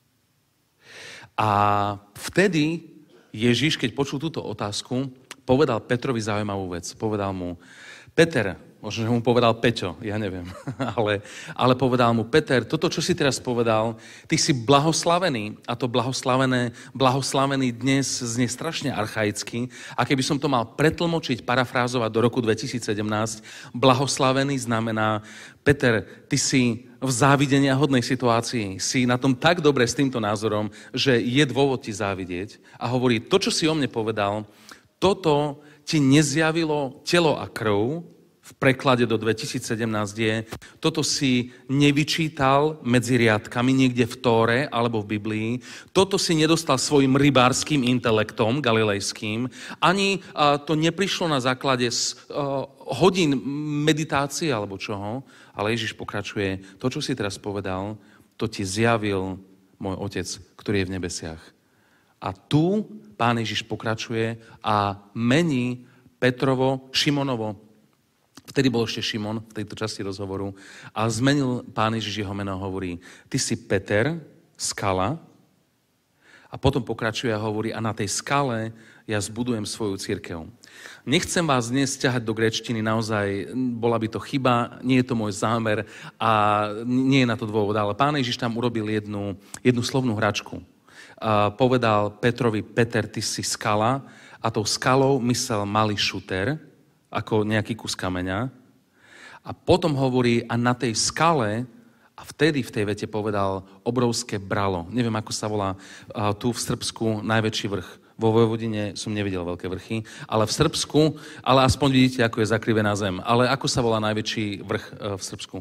A vtedy Ježiš, keď počul túto otázku, povedal Petrovi zaujímavú vec. Povedal mu, Peter, možno, že mu povedal Peťo, ja neviem. ale povedal mu, Peter, toto, čo si teraz povedal, ty si blahoslavený. A to blahoslavený dnes znie strašne archaicky. A keby som to mal pretlmočiť, parafrázovať do roku 2017, blahoslavený znamená, Peter, ty si v závidenia hodnej situácii. Si na tom tak dobre s týmto názorom, že je dôvod ti závidieť. A hovorí, to, čo si o mne povedal, toto ti nezjavilo telo a krv, v preklade do 2017 je, toto si nevyčítal medzi riadkami niekde v Tóre alebo v Biblii, toto si nedostal svojim rybárským intelektom galilejským, ani to neprišlo na základe hodín meditácie alebo čoho, ale Ježiš pokračuje, to, čo si teraz povedal, to ti zjavil môj Otec, ktorý je v nebesiach. A tu Pán Ježiš pokračuje a mení Šimonovo, vtedy bol ešte Šimon v tejto časti rozhovoru, a zmenil Pán Ježiš jeho meno a hovorí, ty si Peter, skala, a potom pokračuje a hovorí, a na tej skale ja zbudujem svoju cirkev. Nechcem vás dnes ťahať do gréčtiny, naozaj bola by to chyba, nie je to môj zámer a nie je na to dôvod, ale Pán Ježiš tam urobil jednu slovnú hračku. Povedal Petrovi, Peter, ty si skala, a tou skalou myslel malý šuter, ako nejaký kus kameňa. A potom hovorí, a na tej skale, a vtedy v tej vete povedal obrovské bralo. Neviem, ako sa volá tu v Srbsku najväčší vrch. Vo Vojvodine som nevidel veľké vrchy, ale v Srbsku, ale aspoň vidíte, ako je zakrivená zem. Ale ako sa volá najväčší vrch v Srbsku?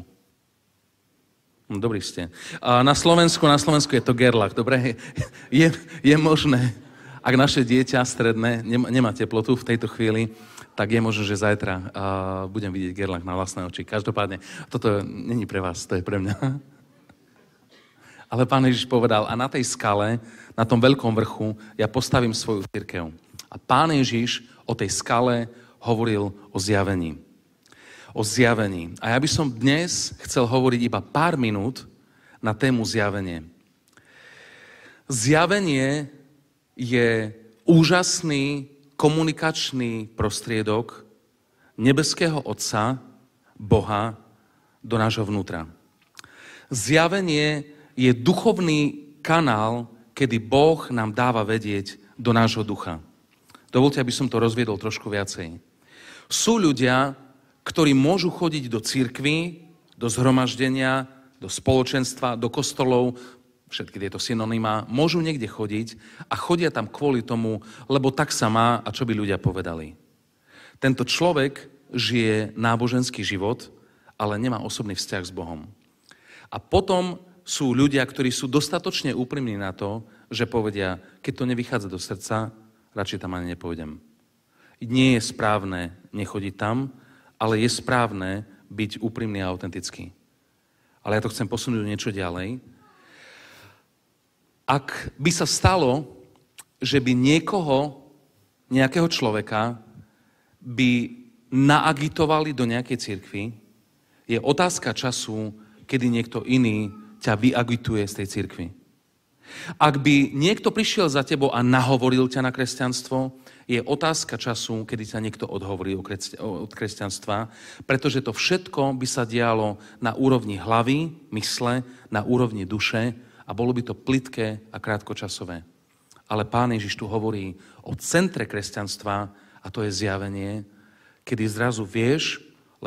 Dobrý ste. Na Slovensku je to Gerlach. Dobre, je možné, ak naše dieťa stredné nemá teplotu v tejto chvíli, tak je možné, že zajtra budem vidieť Gerlach na vlastné oči. Každopádne, toto není pre vás, to je pre mňa. Ale Pán Ježiš povedal, a na tej skale, na tom veľkom vrchu, ja postavím svoju cirkev. A Pán Ježiš o tej skale hovoril o zjavení. O zjavení. A ja by som dnes chcel hovoriť iba pár minút na tému zjavenie. Zjavenie je úžasný komunikačný prostriedok nebeského Otca, Boha, do nášho vnútra. Zjavenie je duchovný kanál, kedy Boh nám dáva vedieť do nášho ducha. Dovoľte, aby som to rozviedol trošku viacej. Sú ľudia, ktorí môžu chodiť do cirkvi, do zhromaždenia, do spoločenstva, do kostolov, všetky tieto synonymá, môžu niekde chodiť a chodia tam kvôli tomu, lebo tak sa má a čo by ľudia povedali. Tento človek žije náboženský život, ale nemá osobný vzťah s Bohom. A potom sú ľudia, ktorí sú dostatočne úprimní na to, že povedia, keď to nevychádza do srdca, radšej tam ani nepôjdem. Nie je správne nechodiť tam, ale je správne byť úprimný a autentický. Ale ja to chcem posunúť niečo ďalej. Ak by sa stalo, že by nejakého človeka by naagitovali do nejakej cirkvi, je otázka času, kedy niekto iný ťa vyagituje z tej cirkvi. Ak by niekto prišiel za tebou a nahovoril ťa na kresťanstvo, je otázka času, kedy ťa niekto odhovorí od kresťanstva, pretože to všetko by sa dialo na úrovni hlavy, mysle, na úrovni duše a bolo by to plitké a krátkočasové. Ale Pán Ježiš tu hovorí o centre kresťanstva a to je zjavenie, kedy zrazu vieš,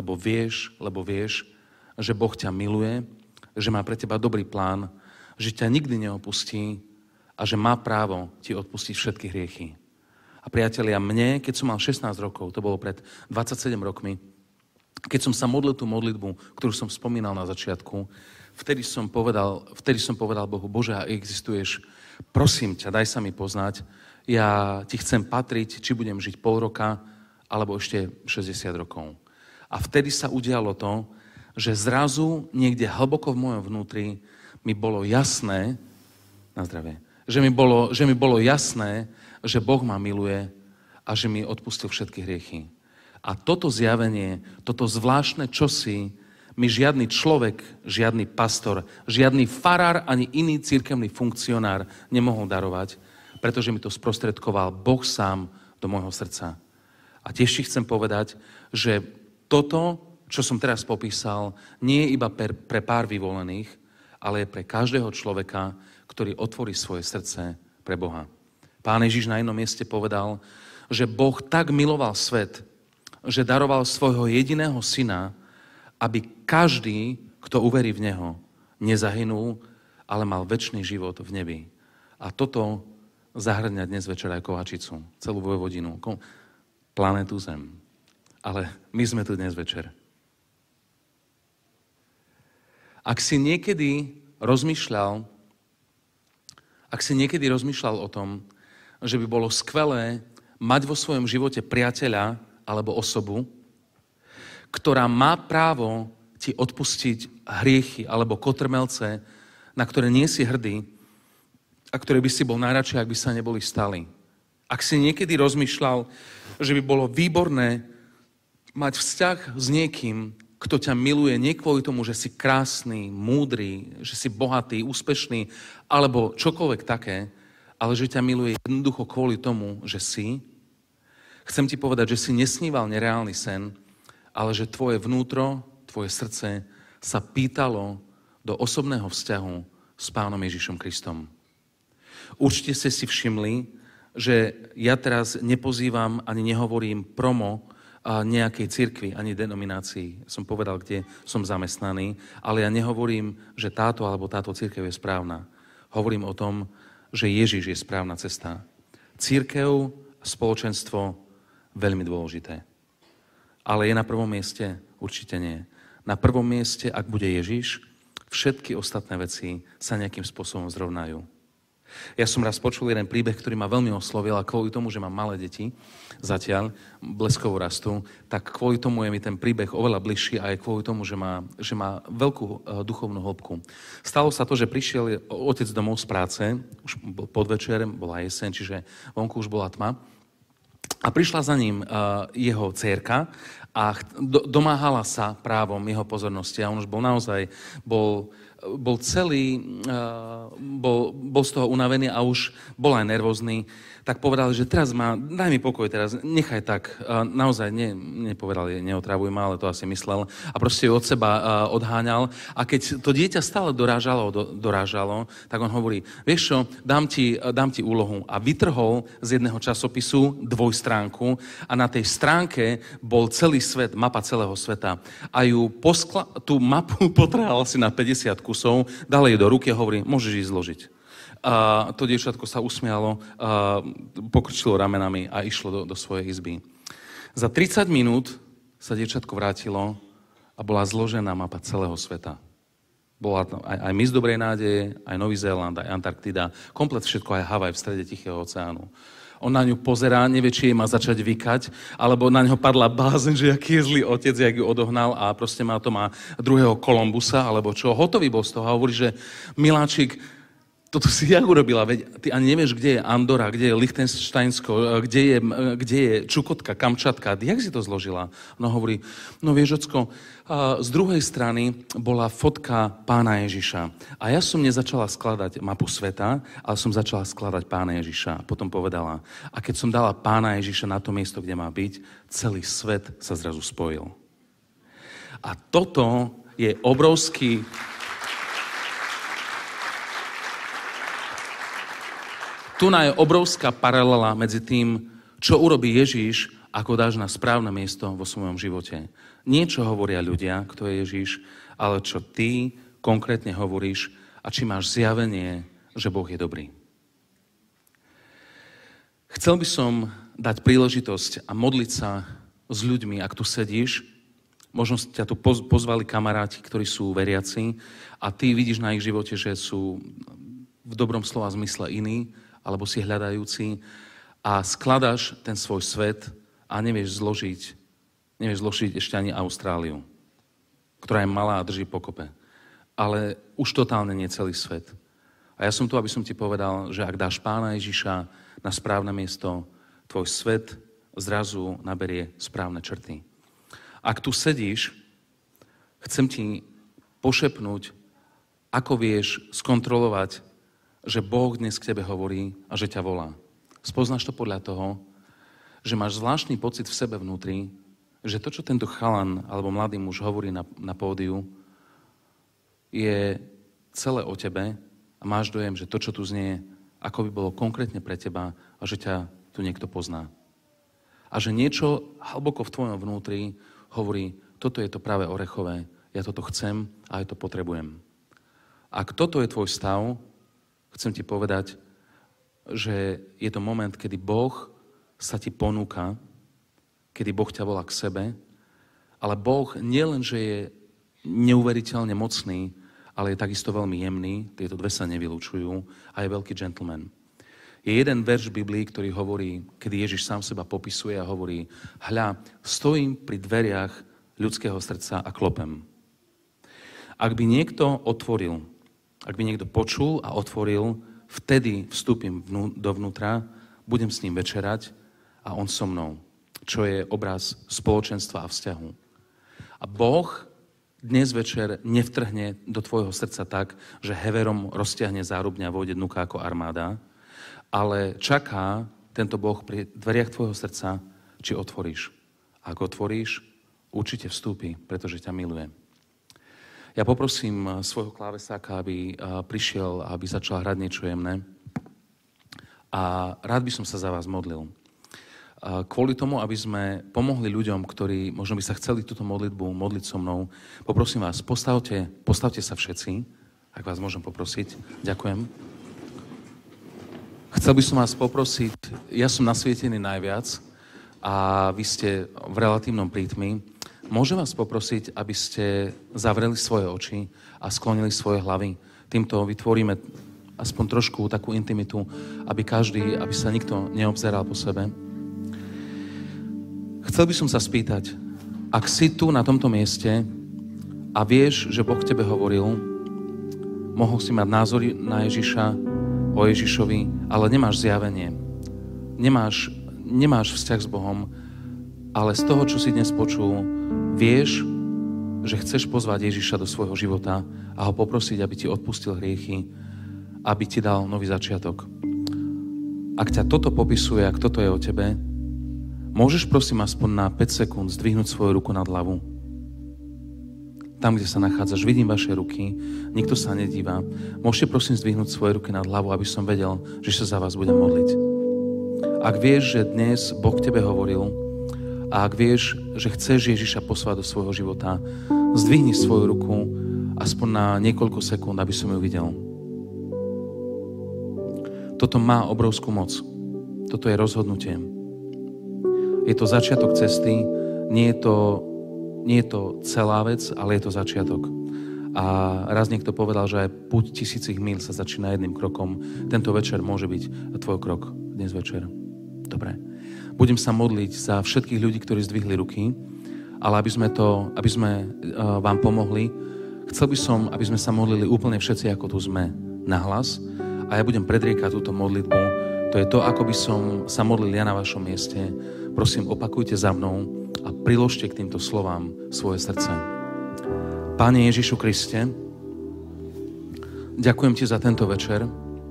že Boh ťa miluje, že má pre teba dobrý plán, že ťa nikdy neopustí a že má právo ti odpustiť všetky hriechy. A priatelia, mne, keď som mal 16 rokov, to bolo pred 27 rokmi, keď som sa modlil tú modlitbu, ktorú som spomínal na začiatku, vtedy som povedal Bohu, Bože, ak existuješ, prosím ťa, daj sa mi poznať, ja ti chcem patriť, či budem žiť pol roka, alebo ešte 60 rokov. A vtedy sa udialo to, že zrazu niekde hlboko v mojom vnútri mi bolo jasné, na zdravie, že mi bolo jasné, že Boh ma miluje a že mi odpustil všetky hriechy. A toto zjavenie, toto zvláštne čosi mi žiadny človek, žiadny pastor, žiadny farár ani iný cirkevný funkcionár nemohol darovať, pretože mi to sprostredkoval Boh sám do môjho srdca. A tiež ti chcem povedať, že toto, čo som teraz popísal, nie je iba pre pár vyvolených, ale je pre každého človeka, ktorý otvorí svoje srdce pre Boha. Pán Ježiš na jednom mieste povedal, že Boh tak miloval svet, že daroval svojho jediného syna, aby každý, kto uverí v Neho, nezahynul, ale mal večný život v nebi. A toto zahrňa dnes večer aj Kovačicu, celú Vojvodinu, planetu Zem. Ale my sme tu dnes večer. Ak si niekedy rozmýšľal o tom, že by bolo skvelé mať vo svojom živote priateľa alebo osobu, ktorá má právo ti odpustiť hriechy alebo kotrmelce, na ktoré nie si hrdý a ktoré by si bol najradšej, ak by sa neboli stali. Ak si niekedy rozmýšľal, že by bolo výborné mať vzťah s niekým, kto ťa miluje nie kvôli tomu, že si krásny, múdry, že si bohatý, úspešný, alebo čokoľvek také, ale že ťa miluje jednoducho kvôli tomu, že si. Chcem ti povedať, že si nesníval nereálny sen, ale že tvoje vnútro, tvoje srdce sa pýtalo do osobného vzťahu s Pánom Ježišom Kristom. Určite ste si všimli, že ja teraz nepozývam ani nehovorím promo nejakej cirkvi, ani denominácii. Som povedal, kde som zamestnaný, ale ja nehovorím, že táto alebo táto cirkev je správna. Hovorím o tom, že Ježiš je správna cesta. Cirkev a spoločenstvo veľmi dôležité. Ale je na prvom mieste? Určite nie. Na prvom mieste, ak bude Ježiš, všetky ostatné veci sa nejakým spôsobom zrovnajú. Ja som raz počul jeden príbeh, ktorý ma veľmi oslovil a kvôli tomu, že mám malé deti zatiaľ, bleskovo rastú, tak kvôli tomu je mi ten príbeh oveľa bližší a aj kvôli tomu, že má veľkú duchovnú hĺbku. Stalo sa to, že prišiel otec domov z práce, už bol podvečer, bola jeseň, čiže vonku už bola tma. A prišla za ním jeho dcérka a domáhala sa právom jeho pozornosti. A on už bol naozaj, bol celý, bol z toho unavený a už bol aj nervózny, tak povedal, že teraz daj mi pokoj teraz, nechaj tak. Naozaj nepovedal, neotravuj ma, ale to asi myslel. A proste ju od seba odháňal. A keď to dieťa stále dorážalo, tak on hovorí, vieš čo, dám ti úlohu. A vytrhol z jedného časopisu dvojstránku a na tej stránke bol celý svet, mapa celého sveta. A tú mapu potrhal si na 50 kusov, dal jej do ruky a hovorí, môžeš ich zložiť. A to dievčatko sa usmialo, pokrčilo ramenami a išlo do svojej izby. Za 30 minút sa dievčatko vrátilo a bola zložená mapa celého sveta. Bola tam aj Miss Dobrej nádeje, aj Nový Zéland, aj Antarktida, komplet všetko, aj Havaj v strede Tichého oceánu. On na ňu pozerá, nevie, či jej má začať vykať, alebo na ňo padla bázeň, že aký je zlý otec, jak ju odohnal a proste má druhého Kolumbusa, alebo čo. Hotový bol z toho a hovorí, že miláčik, toto si jak urobila, veď ty ani nevieš, kde je Andora, kde je Lichtensteinsko, kde je Čukotka, Kamčatka, jak si to zložila? No hovorí, no vieš, Ocko, z druhej strany bola fotka Pána Ježiša. A ja som nezačala skladať mapu sveta, ale som začala skladať Pána Ježiša. A potom povedala, a keď som dala Pána Ježiša na to miesto, kde má byť, celý svet sa zrazu spojil. A toto je obrovský... Tu je obrovská paralela medzi tým, čo urobí Ježíš, ako dáš na správne miesto vo svojom živote. Nie čo hovoria ľudia, kto je Ježíš, ale čo ty konkrétne hovoríš a či máš zjavenie, že Boh je dobrý. Chcel by som dať príležitosť a modliť sa s ľuďmi, ak tu sedíš. Možno ťa tu pozvali kamaráti, ktorí sú veriaci a ty vidíš na ich živote, že sú v dobrom slova zmysle iní, alebo si hľadajúci a skladáš ten svoj svet a nevieš zložiť ešte ani Austráliu, ktorá je malá a drží pokope. Ale už totálne nie celý svet. A ja som tu, aby som ti povedal, že ak dáš Pána Ježiša na správne miesto, tvoj svet zrazu naberie správne črty. Ak tu sedíš, chcem ti pošepnúť, ako vieš skontrolovať, že Boh dnes k tebe hovorí a že ťa volá. Spoznáš to podľa toho, že máš zvláštny pocit v sebe vnútri, že to, čo tento chalan alebo mladý muž hovorí na pódiu, je celé o tebe a máš dojem, že to, čo tu znie, ako by bolo konkrétne pre teba a že ťa tu niekto pozná. A že niečo hlboko v tvojom vnútri hovorí, toto je to práve orechové, ja toto chcem a aj to potrebujem. Ak toto je tvoj stav, chcem ti povedať, že je to moment, kedy Boh sa ti ponúka, kedy Boh ťa volá k sebe, ale Boh nielen, že je neuveriteľne mocný, ale je takisto veľmi jemný, tieto dve sa nevylučujú a je veľký gentleman. Je jeden verš v Biblii, ktorý hovorí, kedy Ježiš sám seba popisuje a hovorí, hľa, stojím pri dveriach ľudského srdca a klopem. Ak by niekto otvoril, ak by niekto počul a otvoril, vtedy vstúpim dovnútra, budem s ním večerať a on so mnou, čo je obraz spoločenstva a vzťahu. A Boh dnes večer nevtrhne do tvojho srdca tak, že heverom roztiahne zárubňa a vôjde dnuka ako armáda, ale čaká tento Boh pri dveriach tvojho srdca, či otvoríš. Ak otvoríš, určite vstúpi, pretože ťa miluje. Ja poprosím svojho klávesáka, aby prišiel a aby začal hrať niečo jemné. A rád by som sa za vás modlil. Kvôli tomu, aby sme pomohli ľuďom, ktorí možno by sa chceli túto modlitbu modliť so mnou, poprosím vás, postavte sa všetci, ak vás môžem poprosiť. Ďakujem. Chcel by som vás poprosiť, ja som nasvietený najviac a vy ste v relatívnom prítmi. Môžem vás poprosiť, aby ste zavreli svoje oči a sklonili svoje hlavy. Týmto vytvoríme aspoň trošku takú intimitu, aby sa nikto neobzeral po sebe. Chcel by som sa spýtať, ak si tu na tomto mieste a vieš, že Boh k tebe hovoril, mohol si mať názory na Ježiša, o Ježišovi, ale nemáš zjavenie. Nemáš vzťah s Bohom, ale z toho, čo si dnes počul, vieš, že chceš pozvať Ježiša do svojho života a ho poprosiť, aby ti odpustil hriechy, aby ti dal nový začiatok. Ak ťa toto popisuje, ak toto je o tebe, môžeš prosím aspoň na 5 sekúnd zdvihnúť svoju ruku nad hlavu. Tam, kde sa nachádzaš, vidím vaše ruky, nikto sa nedíva. Môžete prosím zdvihnúť svoje ruky nad hlavu, aby som vedel, že sa za vás budem modliť. Ak vieš, že dnes Boh k tebe hovoril a ak vieš, že chceš Ježiša poslať do svojho života, zdvihni svoju ruku aspoň na niekoľko sekúnd, aby som ju videl. Toto má obrovskú moc. Toto je rozhodnutie. Je to začiatok cesty, nie je to celá vec, ale je to začiatok. A raz niekto povedal, že aj púť 1000 míľ sa začína jedným krokom. Tento večer môže byť tvoj krok dnes večer. Dobre. Budem sa modliť za všetkých ľudí, ktorí zdvihli ruky, ale aby sme vám pomohli, chcel by som, aby sme sa modlili úplne všetci, ako tu sme, nahlas. A ja budem predriekať túto modlitbu. To je to, ako by som sa modlil ja na vašom mieste. Prosím, opakujte za mnou a priložte k týmto slovám svoje srdce. Páne Ježišu Kriste, ďakujem ti za tento večer,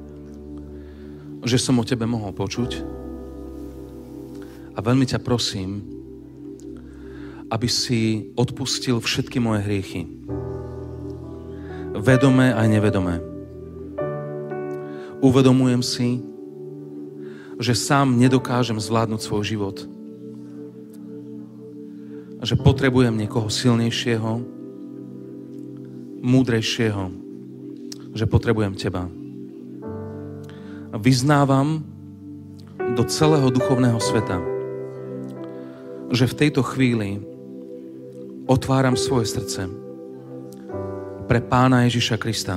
že som o tebe mohol počuť a veľmi ťa prosím, aby si odpustil všetky moje hriechy. Vedomé aj nevedomé. Uvedomujem si, že sám nedokážem zvládnuť svoj život. Že potrebujem niekoho silnejšieho, múdrejšieho, že potrebujem teba. Vyznávam do celého duchovného sveta, že v tejto chvíli otváram svoje srdce pre Pána Ježiša Krista.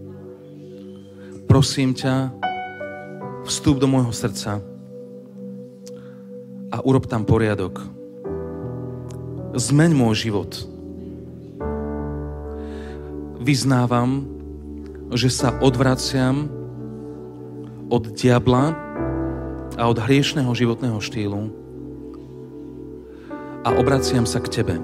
Prosím ťa, vstúp do môjho srdca a urob tam poriadok. Zmeň môj život. Vyznávam, že sa odvraciam od diabla a od hriešného životného štýlu a obraciam sa k tebe.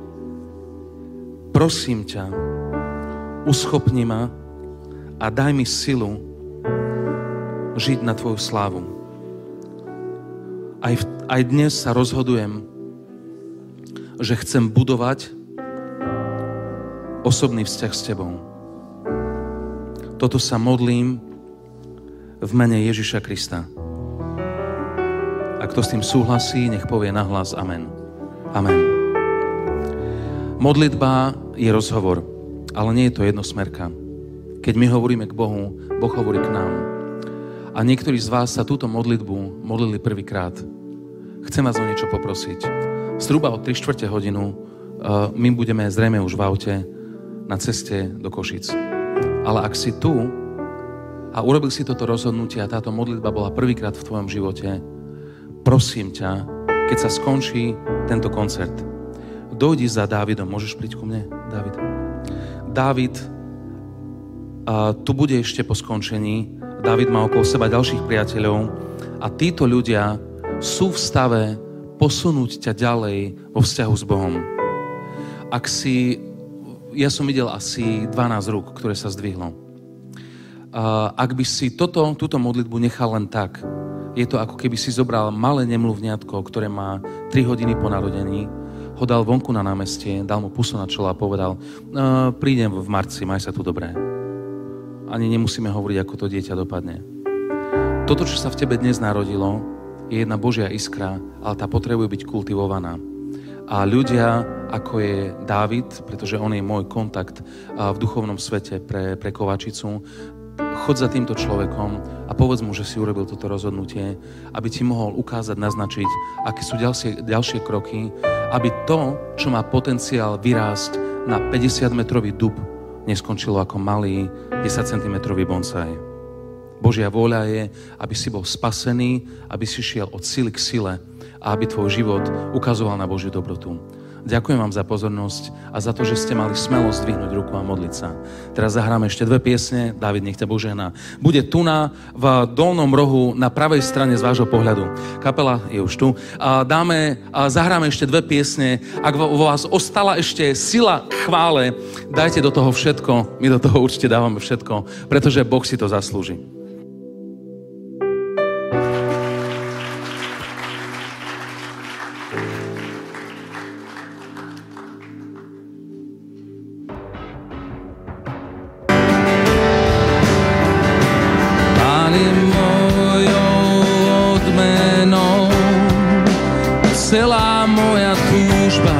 Prosím ťa, uschopni ma a daj mi silu žiť na tvoju slávu. Aj dnes sa rozhodujem že chcem budovať osobný vzťah s tebou. Toto sa modlím v mene Ježiša Krista. A kto s tým súhlasí, nech povie nahlas amen. Amen. Modlitba je rozhovor, ale nie je to jednosmerka. Keď my hovoríme k Bohu, Boh hovorí k nám. A niektorí z vás sa túto modlitbu modlili prvýkrát. Chcem vás o niečo poprosiť. Zhruba o 3/4 hodinu my budeme zrejme už v aute na ceste do Košic. Ale ak si tu a urobil si toto rozhodnutie a táto modlitba bola prvýkrát v tvojom živote, prosím ťa, keď sa skončí tento koncert, dojdi za Dávidom. Môžeš príť ku mne, Dávid? Dávid tu bude ešte po skončení. Dávid má okolo seba ďalších priateľov a títo ľudia sú v stave posunúť ťa ďalej vo vzťahu s Bohom. Ja som videl asi 12 rúk, ktoré sa zdvihlo. Ak by si túto modlitbu nechal len tak, je to ako keby si zobral malé nemluvňatko, ktoré má 3 hodiny po narodení, ho dal vonku na námestie, dal mu pusu na čelo a povedal: prídem v marci, maj sa tu dobré. Ani nemusíme hovoriť, ako to dieťa dopadne. Toto, čo sa v tebe dnes narodilo, je jedna Božia iskra, ale tá potrebuje byť kultivovaná. A ľudia, ako je Dávid, pretože on je môj kontakt v duchovnom svete pre Kovačicu, chod za týmto človekom a povedz mu, že si urobil toto rozhodnutie, aby ti mohol ukázať, naznačiť, aké sú ďalšie kroky, aby to, čo má potenciál vyrásť na 50-metrový dub, neskončilo ako malý 10 cm bonsai. Božia vôľa je, aby si bol spasený, aby si šiel od sily k sile a aby tvoj život ukazoval na Božiu dobrotu. Ďakujem vám za pozornosť a za to, že ste mali smelosť zdvihnúť ruku a modliť sa. Teraz zahráme ešte 2 piesne. Dávid, nech ťa požehná. Bude tu v dolnom rohu na pravej strane z vášho pohľadu. Kapela je už tu. Zahráme ešte 2 piesne. Ak vo vás ostala ešte sila k chvále, dajte do toho všetko. My do toho určite dávame všetko, pretože Boh si to zaslúži. Celá moja túžba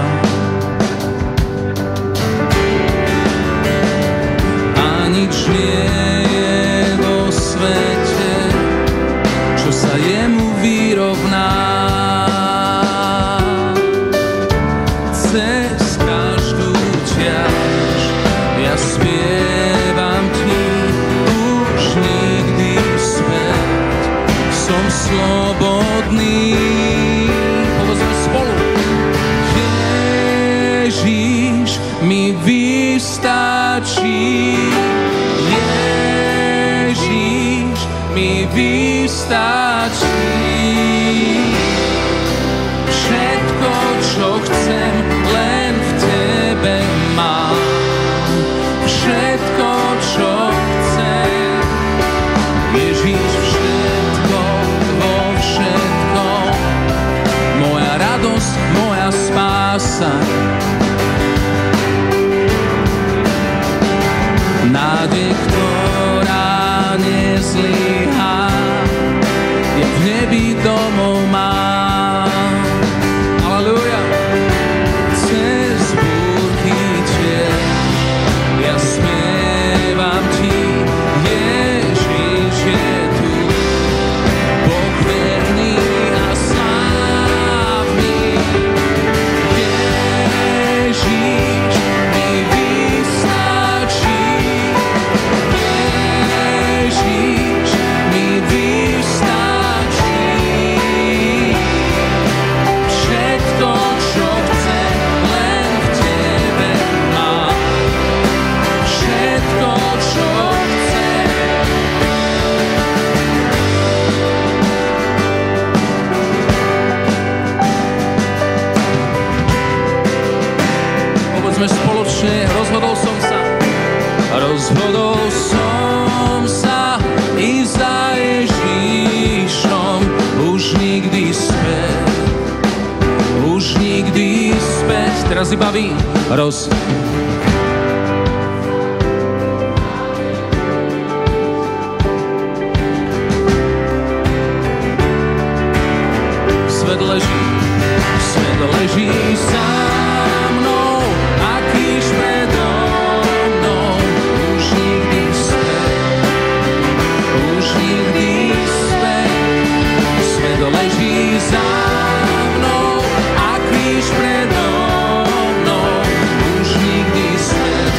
a nič nie je vo svete, čo sa jemu vyrovná. Cez každú ťaž ja spievam ti už nikdy späť. Som slobodný. Ježiš mi vystačí, Ježiš mi vystačí. Všetko, čo chcem, len v tebe mám. Všetko, čo chcem, Ježiš, všetko vo všetkom. Moja radosť, moja spása, nádej, ktorá nezlyhá, je v nebi domov mám. Halelúja. Cez búrky tiež ja spievam ti, Ježiš je tu, Boh verný a slávny. Ježiš mi vystačí, Ježiš mi vystačí. Všetko, čo chcem, len v tebe mám. Všetko, čo chcem. Povedzme spoločne, rozhodol som sa ísť za Ježíšom, už nikdy späť Teraz iba vy. Svet leží za mnou, a kríž predo mnou. Už nikdy svet. Svet leží za mnou, a kríž predo mnou. Už nikdy svet.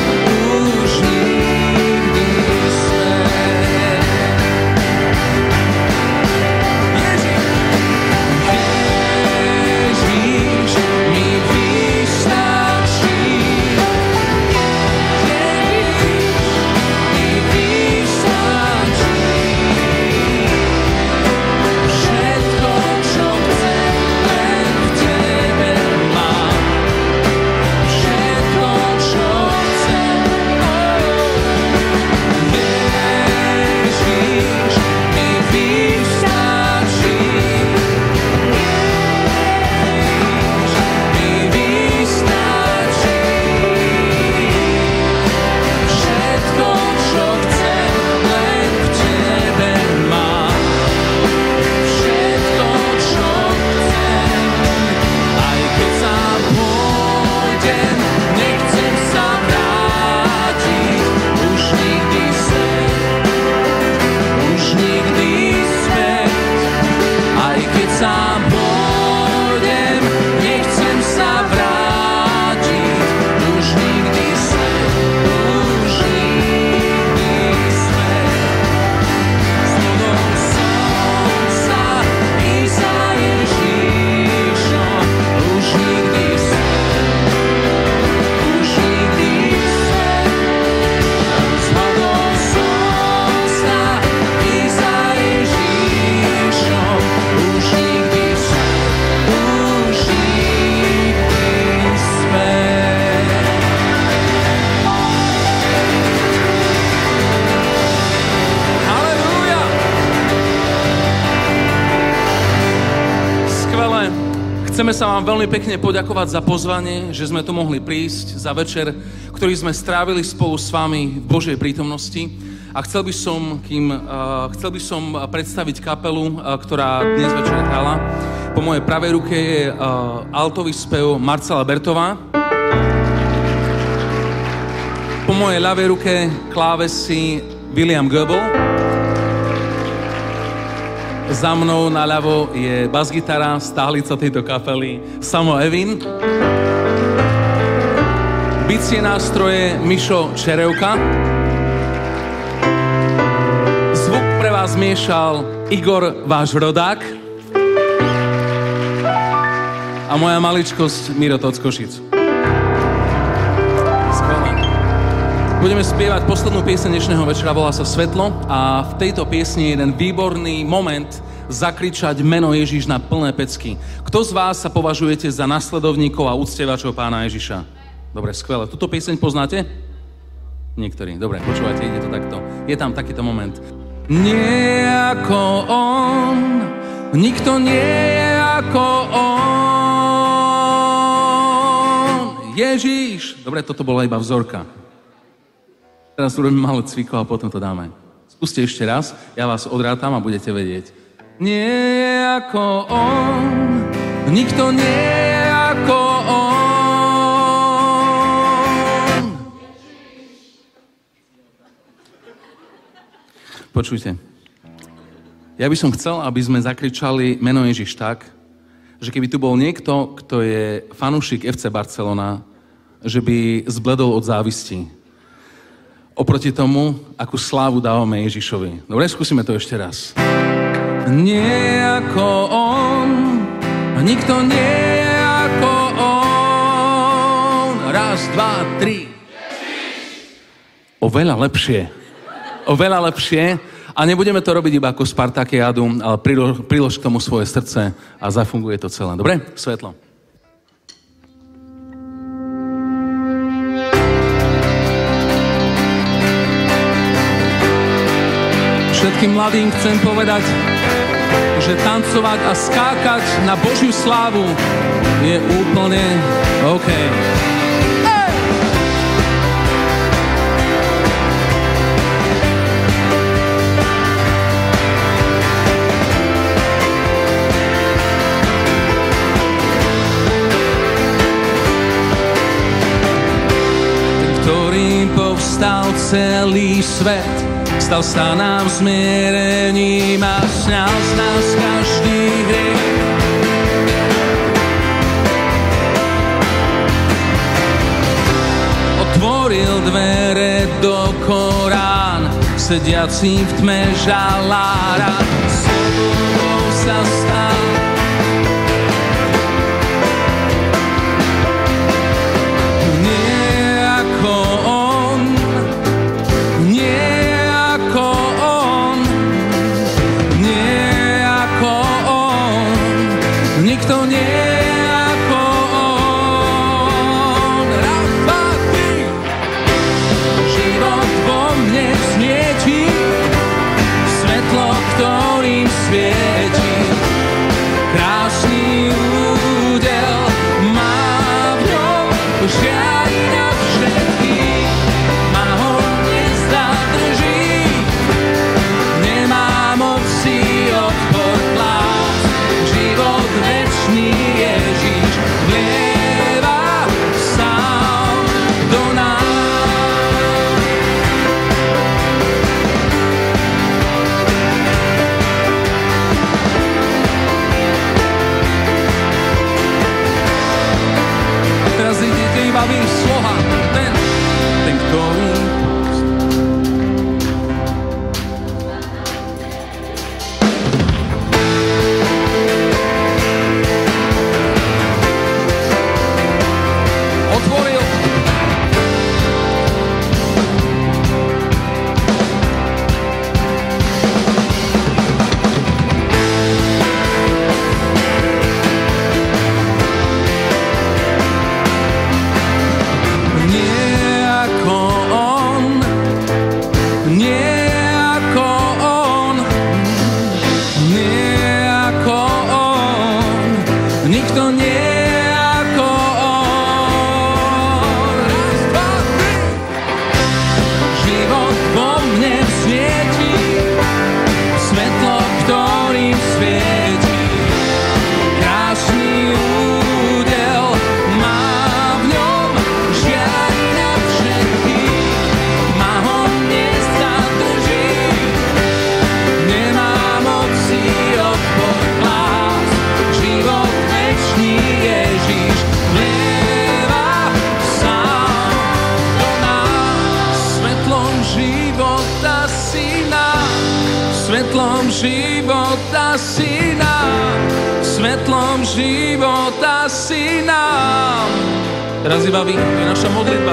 Ježiš mi vystačí. Všetko, čo chcem, len v tebe mám. Všetko, čo chcem, Ježiš mi vystačí. Všetko, čo chcem, len v tebe mám. Všetko, čo chcem, aj keď sa pôjdem, nechcem sa vrátiť. Už nikdy svet, aj keď sa pôjdem, nechcem sa vrátiť. Už nikdy svet. S vodou som sa i za Ježišom. Už nikdy svet. S vodou som sa i za Ježišom. Už nikdy svet. Halelúja! Skvelé. Chceme sa vám veľmi pekne poďakovať za pozvanie, že sme tu mohli prísť za večer, ktorý sme strávili spolu s vami v Božej prítomnosti. A chcel by som predstaviť kapelu, ktorá dnes večer hrala. Po mojej pravej ruke je altový spev Marcela Bertová. Po mojej ľavej ruke klávesy William Goebel. Za mnou naľavo je basgitara, stálica tejto kapely Samo Evin. Bicie nástroje Mišo Čerevka. Zvuk pre vás miešal Igor, váš rodák. A moja maličkosť Miro Toc Košic. Skvelé. Budeme spievať poslednú pieseň dnešného večera, volá sa Svetlo, a v tejto piesni je jeden výborný moment zakričať meno Ježiš na plné pecky. Kto z vás sa považujete za nasledovníkov a uctievačov Pána Ježiša? Dobre, skvelé. Túto pieseň poznáte? Niektorí. Dobre, počúvajte, ide to takto. Je tam takýto moment. Nie ako on, nikto nie je ako on. Ježiš. Dobre, toto bola iba vzorka. Teraz urobíme malú cviku a potom to dáme. Skúste ešte raz, ja vás odrátam a budete vedieť. Nie je ako on, nikto nie je ako on. Počujte, ja by som chcel, aby sme zakričali meno Ježiš tak, že keby tu bol niekto, kto je fanúšik FC Barcelona, že by zbledol od závisti. Oproti tomu, akú slávu dávame Ježišovi. Dobre, skúsime to ešte raz. Nie ako on, nikto nie je ako on. Raz, dva, tri. Oveľa lepšie. A nebudeme to robiť iba ako Spartakiádu, ale prilož k tomu svoje srdce a zafunguje to celé. Dobre? Svetlo. Všetkým mladým chcem povedať, že tancovať a skákať na Božiu slávu je úplne OK. Ktorým povstal celý svet, stal sa nám zmierením a sňal z nás každý hriech. Otvoril dvere do Korán, sediacím v tme žalára, slobodou sa stal. Nikto nie ako on. Raz, dva, tri. Život vo mne svieti, svetlo, ktorým svieti. Krásny údel má v ňom, žiari nad všetkým. Ma ho nezdrží, nemá moci odpor klásť. Život večný Ježiš vlieva sám do nás. Teraz idete iba vy, sloha, ten, ktorý života syna, svetlom života syna. Teraz iba vy, je naša modlitba.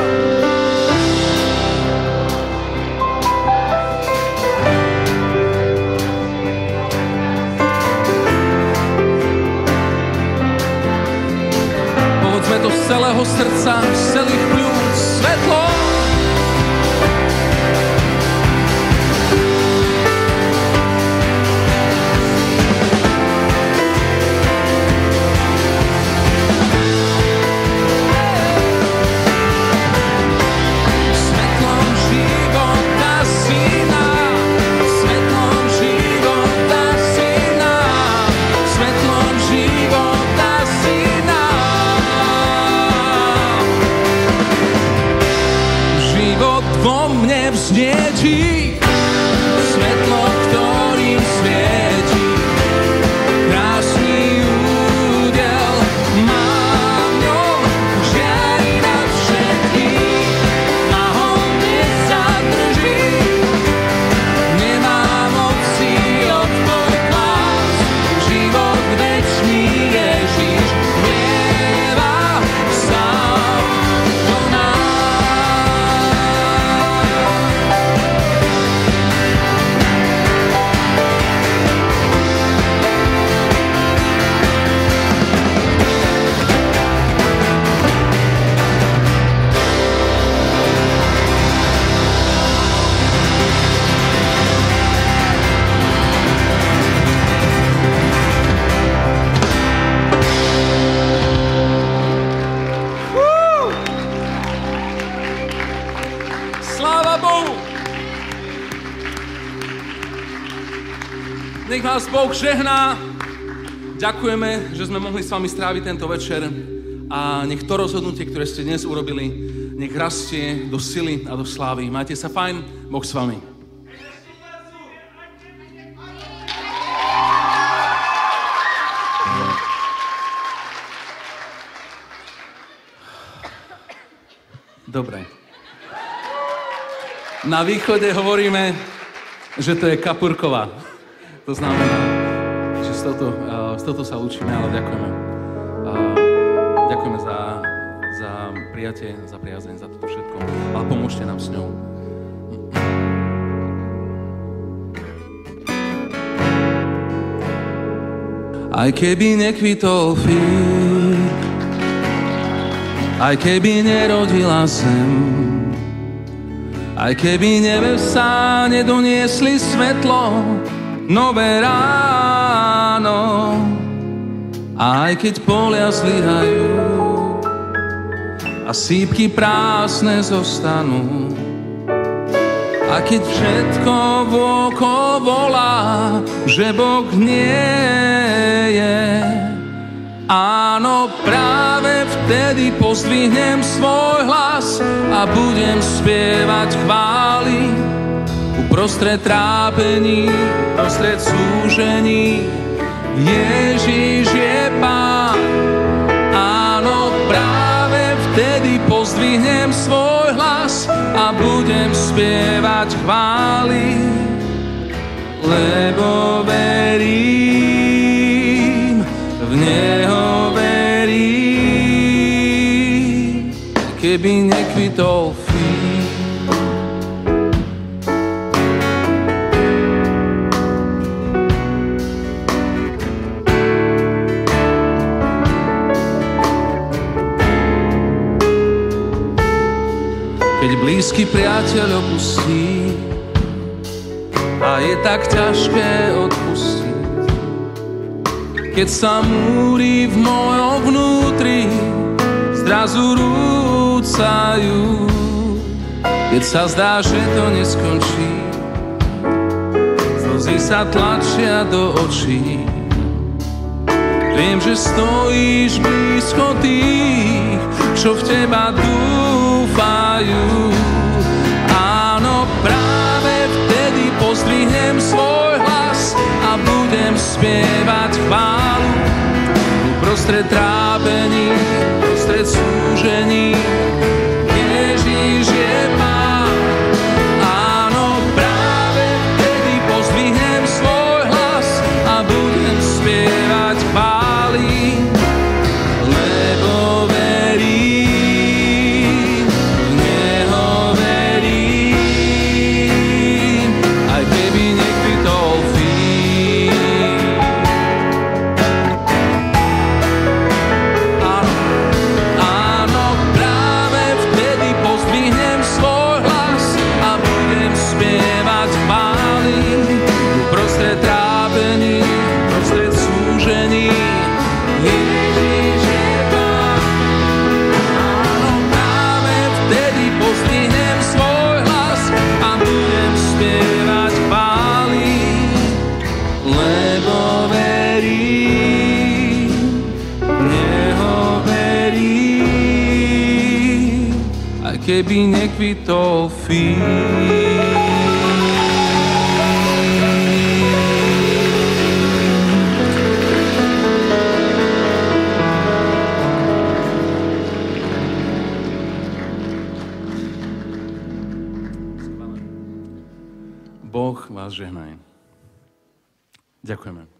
Povedzme to z celého srdca, z celých pľúc, svetlo. Vo mne vznieti svetlo, ktorým svieti. Krásny údel má v ňom, žiari nad všetkým. A ho nezadrží, nemá moci odpor klásť. Život večný Ježiš vlieva sám do nás. nech vás Boh žehná. Ďakujeme, že sme mohli s vami stráviť tento večer a nech to rozhodnutie, ktoré ste dnes urobili, nech rastie do sily a do slávy. Majte sa fajn, Boh s vami. Dobre. Na východe hovoríme, že to je kapurková. To znamená, že z toto sa učíme, ale ďakujeme. Ďakujeme za prijatie, za priazeň, za toto všetko. Ale pomôžte nám s ňou. Aj keby nekvitol fík, aj keby nerodila zem, aj keby nebesá nedoniesli svetlo, nové ráno, aj keď polia zlyhajú a sípky prázdne zostanú, a keď všetko vôkol volá, že Boh nie je, áno, práve vtedy pozdvihnem svoj hlas a budem spievať chvály. Uprostred trápení, uprostred súžení, Ježiš je Pán. Áno, práve vtedy pozdvihnem svoj hlas a budem spievať chvály, lebo verím, v Neho verím, keby nekvitol fík. Keď blízky priateľ opustí a je tak ťažké odpustiť, keď sa múry v mojom vnútri zrazu rúcajú, keď sa zdá, že to neskončí, slzy sa tlačia do očí. Viem, že stojíš blízko tých, čo v teba dúfajú. Áno, práve vtedy pozdvihnem svoj hlas a budem spievať chválu. Uprostred trápení, uprostred súžení, Ježiš je Pán. Áno, práve vtedy pozdvihnem svoj hlas a budem spievať chvály, lebo verím, v Neho verím, aj keby nekvitol fík. Áno, práve vtedy pozdvihnem svoj hlas a budem spievať chvály. Uprostred trápení, uprostred súžení, Ježiš je Pán. Áno, práve vtedy pozdvihnem svoj hlas a budem spievať chvály, lebo verím, v Neho verím, aj keby nekvitol fík. Boh vás žehnaj. Ďakujeme.